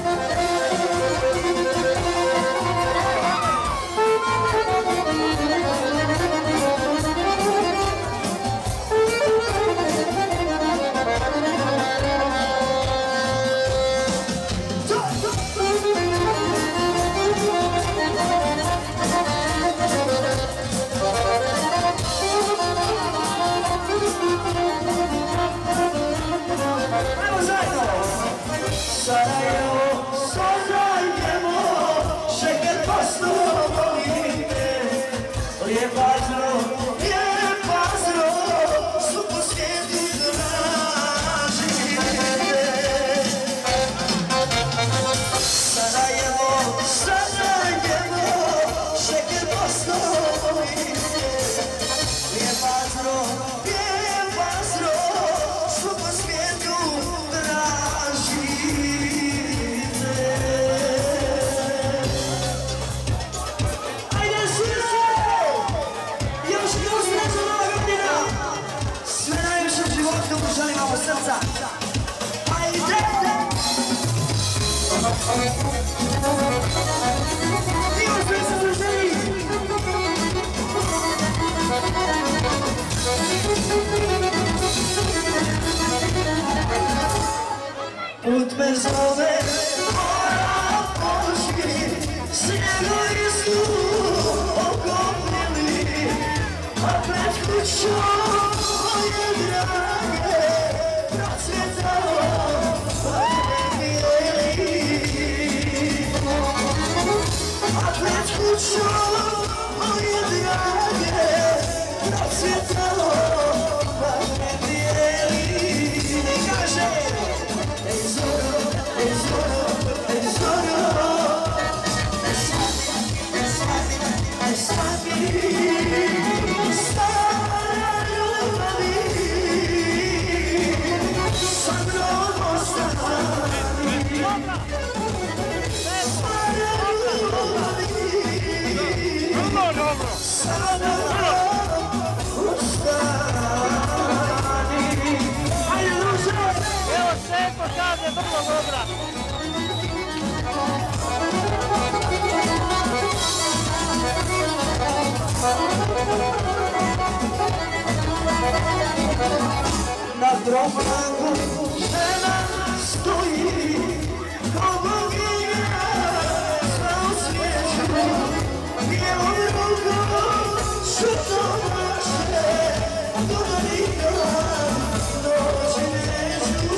Sarajevo, Sarajevo, šeker poslo volite. Lijepa zlo, lijepa zlo, su po svijetu tražite. Sarajevo, Sarajevo, šeker poslo volite. Lijepa zlo, lijepa zlo, su po svijetu tražite. Srca. Ajde! Dio sve se zaželi! Put me zove, mora pošli, snjegovi su okopnili, a pred kućom moje drage procvjetalo bijeli. A pred kućom moje drage procvjetalo bijeli. I kaže, ej zoro, ej zoro, ej zoro, ne shvati, ne shvati, ne shvati, stara ljubavi, sa mnom ostani. Stara ljubavi, sa mnom ostani. Ajde, Luže! Evo Seko kaže, vrlo dobra. Na drobnaku žena stoji, ko bogina sva u svijeću. Bijelom rukom šutno maše, do da nikad doći neću.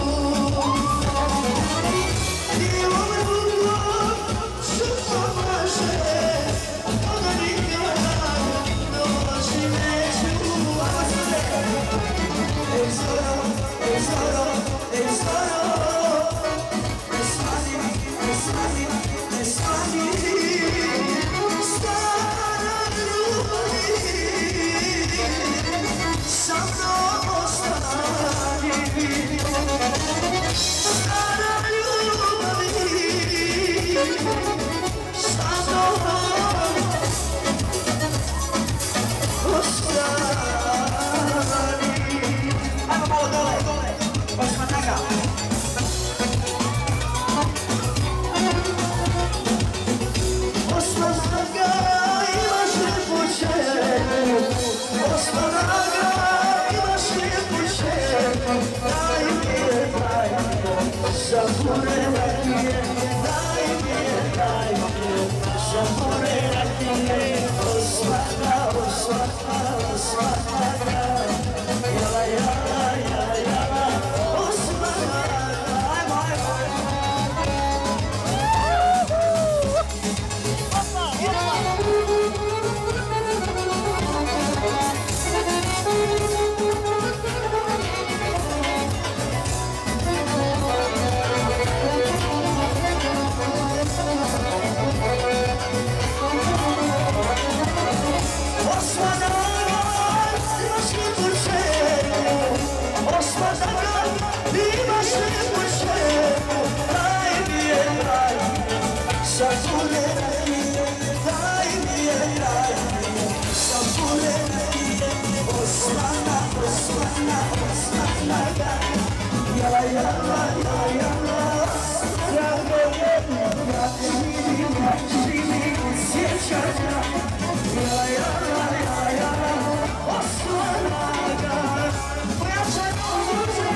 Bijelom rukom šutno maše, do da nikad doći neću. Ajmo sve! Ej zoro, ej zoro, ej zoro, ne shvati, ne shvati, ne shvati, stara ljubavi, sa mnom ostani. Stara ljubavi, sa mnom ostani. Ajmo malo dole, dole. Osmana, Osmana, Osmana, jala, jala, jala, jala, drago jedno, ja živim, ja živim od sjećanja, jala, jala, jala, jala, Osmana, pojačajmo muze.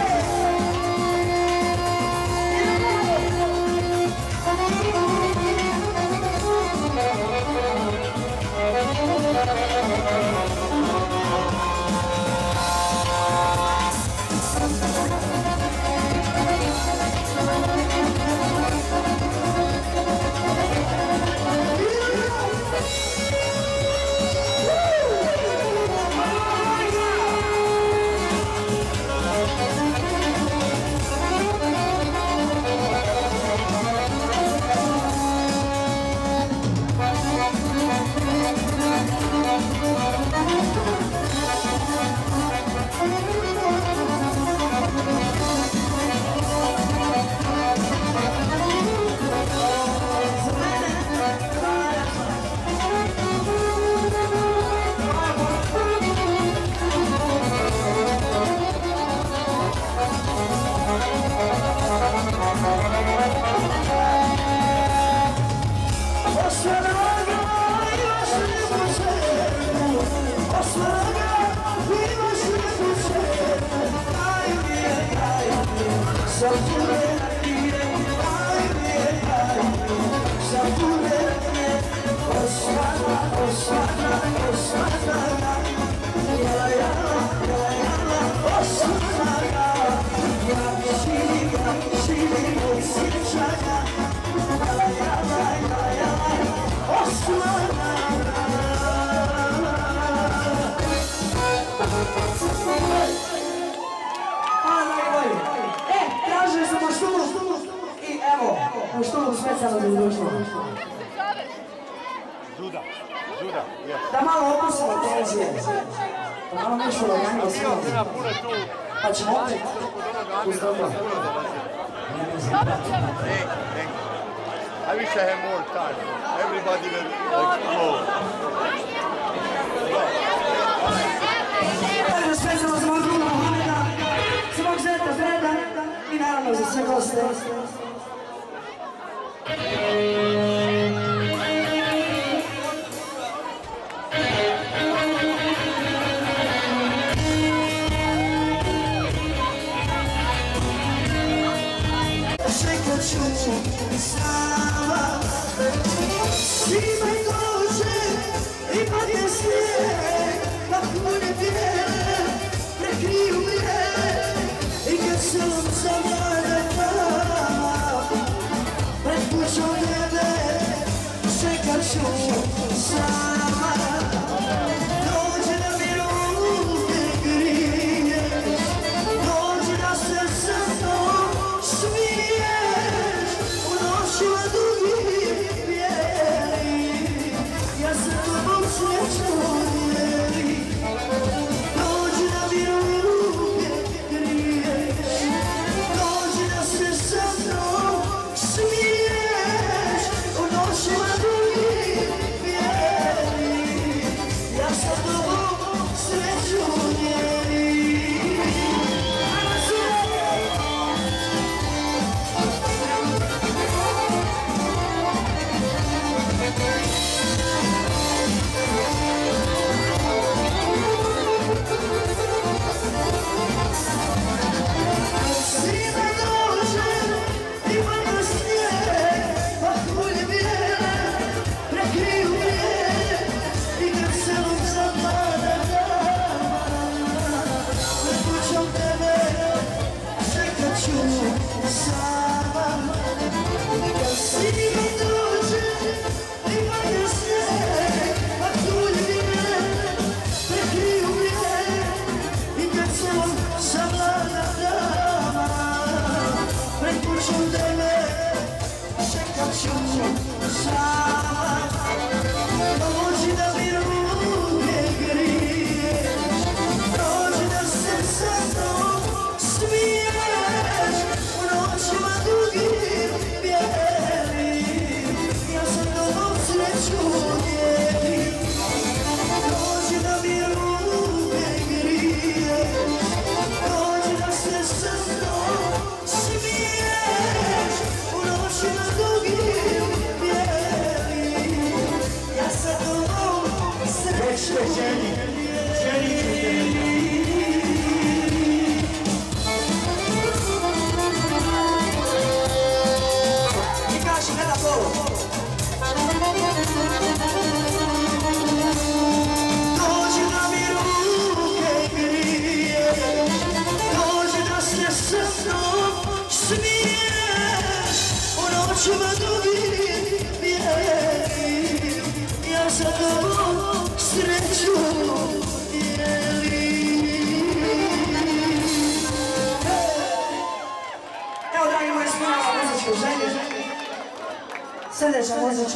Žuda, žuda, jes. Da malo opustimo tenzije. Da malo nešto laganije sve. Pa ćemo opet uz dobro. I wish I had more time. Everybody will explode. Dobro, svezano za moj druga Mohameda, za mog zeta Freda i naravno za sve goste. Čekat ću sama, svima i dođe i padne snijeg, da pune bijele prekriju mije i kad se on zavlade tama pred kućom djede. Čekat ću sama, dođe da mi ruke griješ, dođe da se sa mnom smiješ u noćima dugih bijeli.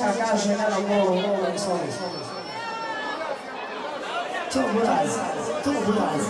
Slovička kaže meno golu, golu i Slović. To buraz, to buraz.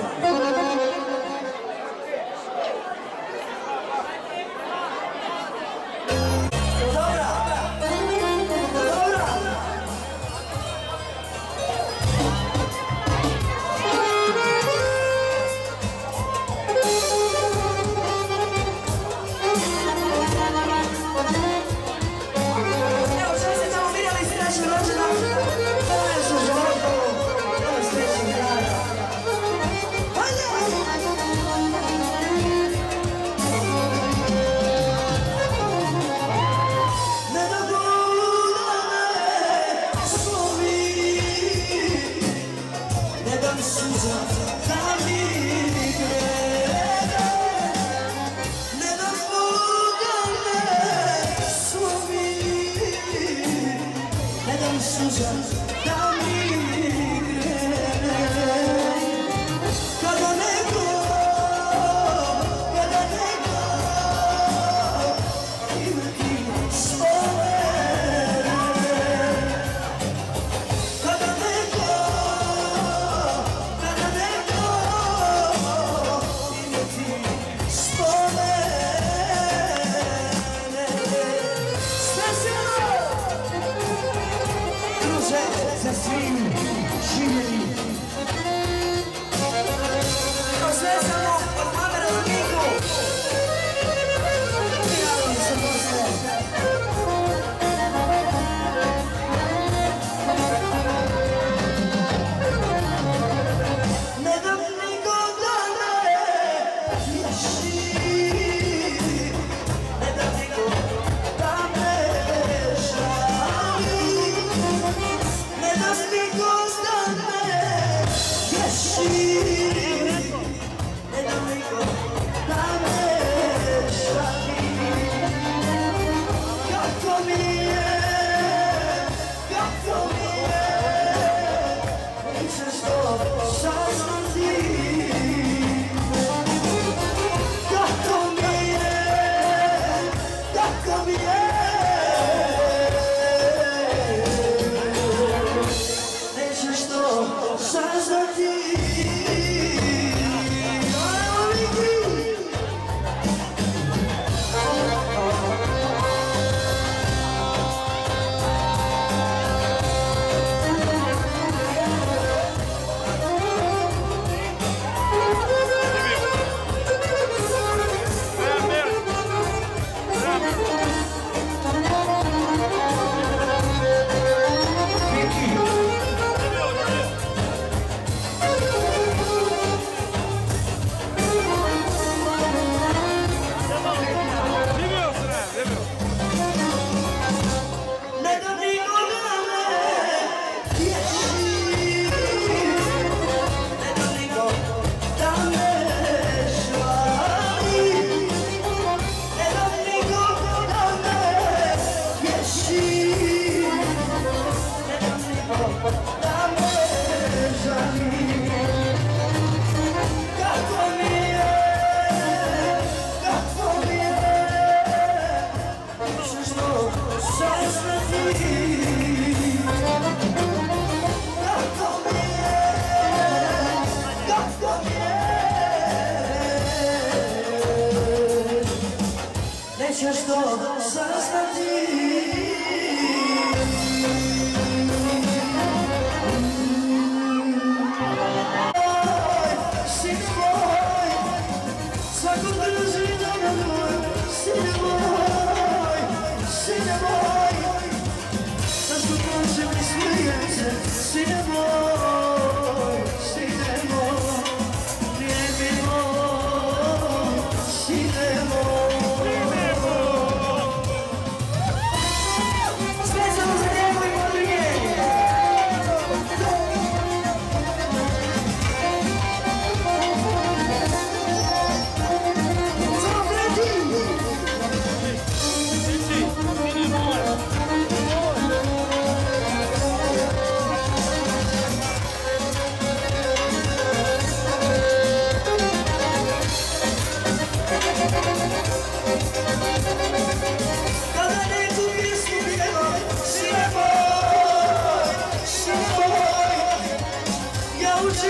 Kada neko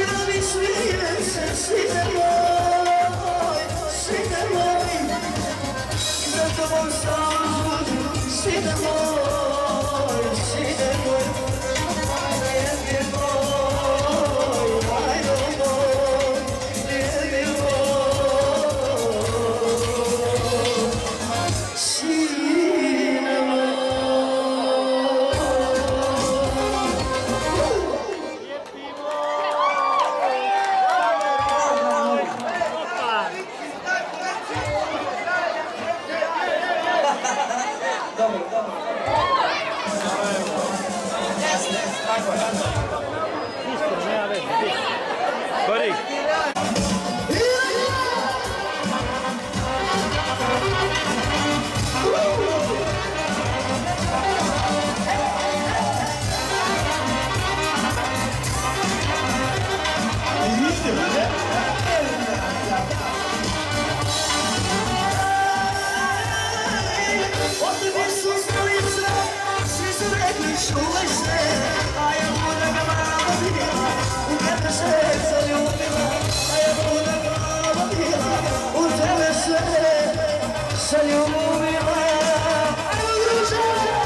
da mi smije se, sine moj, sine moj. Za tobom stalno žudim, sine moj, sine moj. Lijepi moj, ajdo moj, lijepi moj, sine moj. Gori. Čuvaj se, a ja budem glava bila, u tebe se zaljubila, a ja budem glava bila, u tebe se zaljubila. Ajmo druže!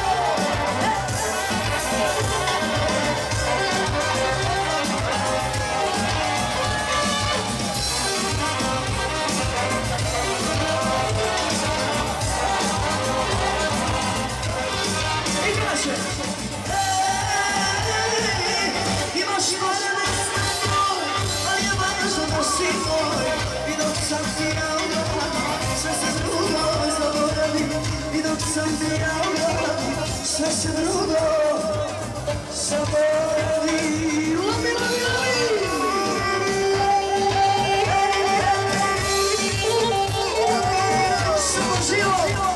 I kaže! I dok sam ti javljala, sve se drugo zaboravi. I dok sam ti javljala, sve se drugo zaboravi. Lomi, lomi, lomi! Samo život!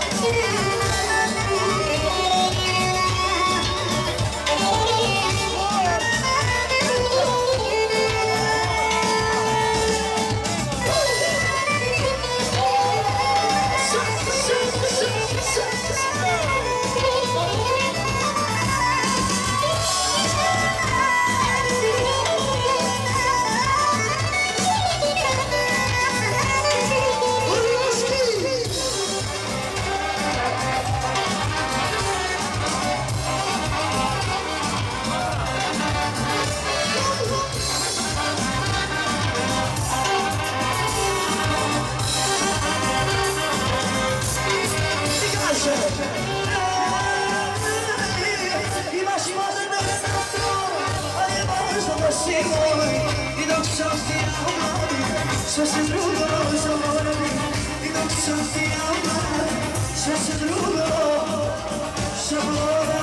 Imaš moderne snadno, a je važno da si moj. I dok sam ti javljala, sve se drugo zaboravi. I dok sam ti javljala, sve se drugo zaboravi.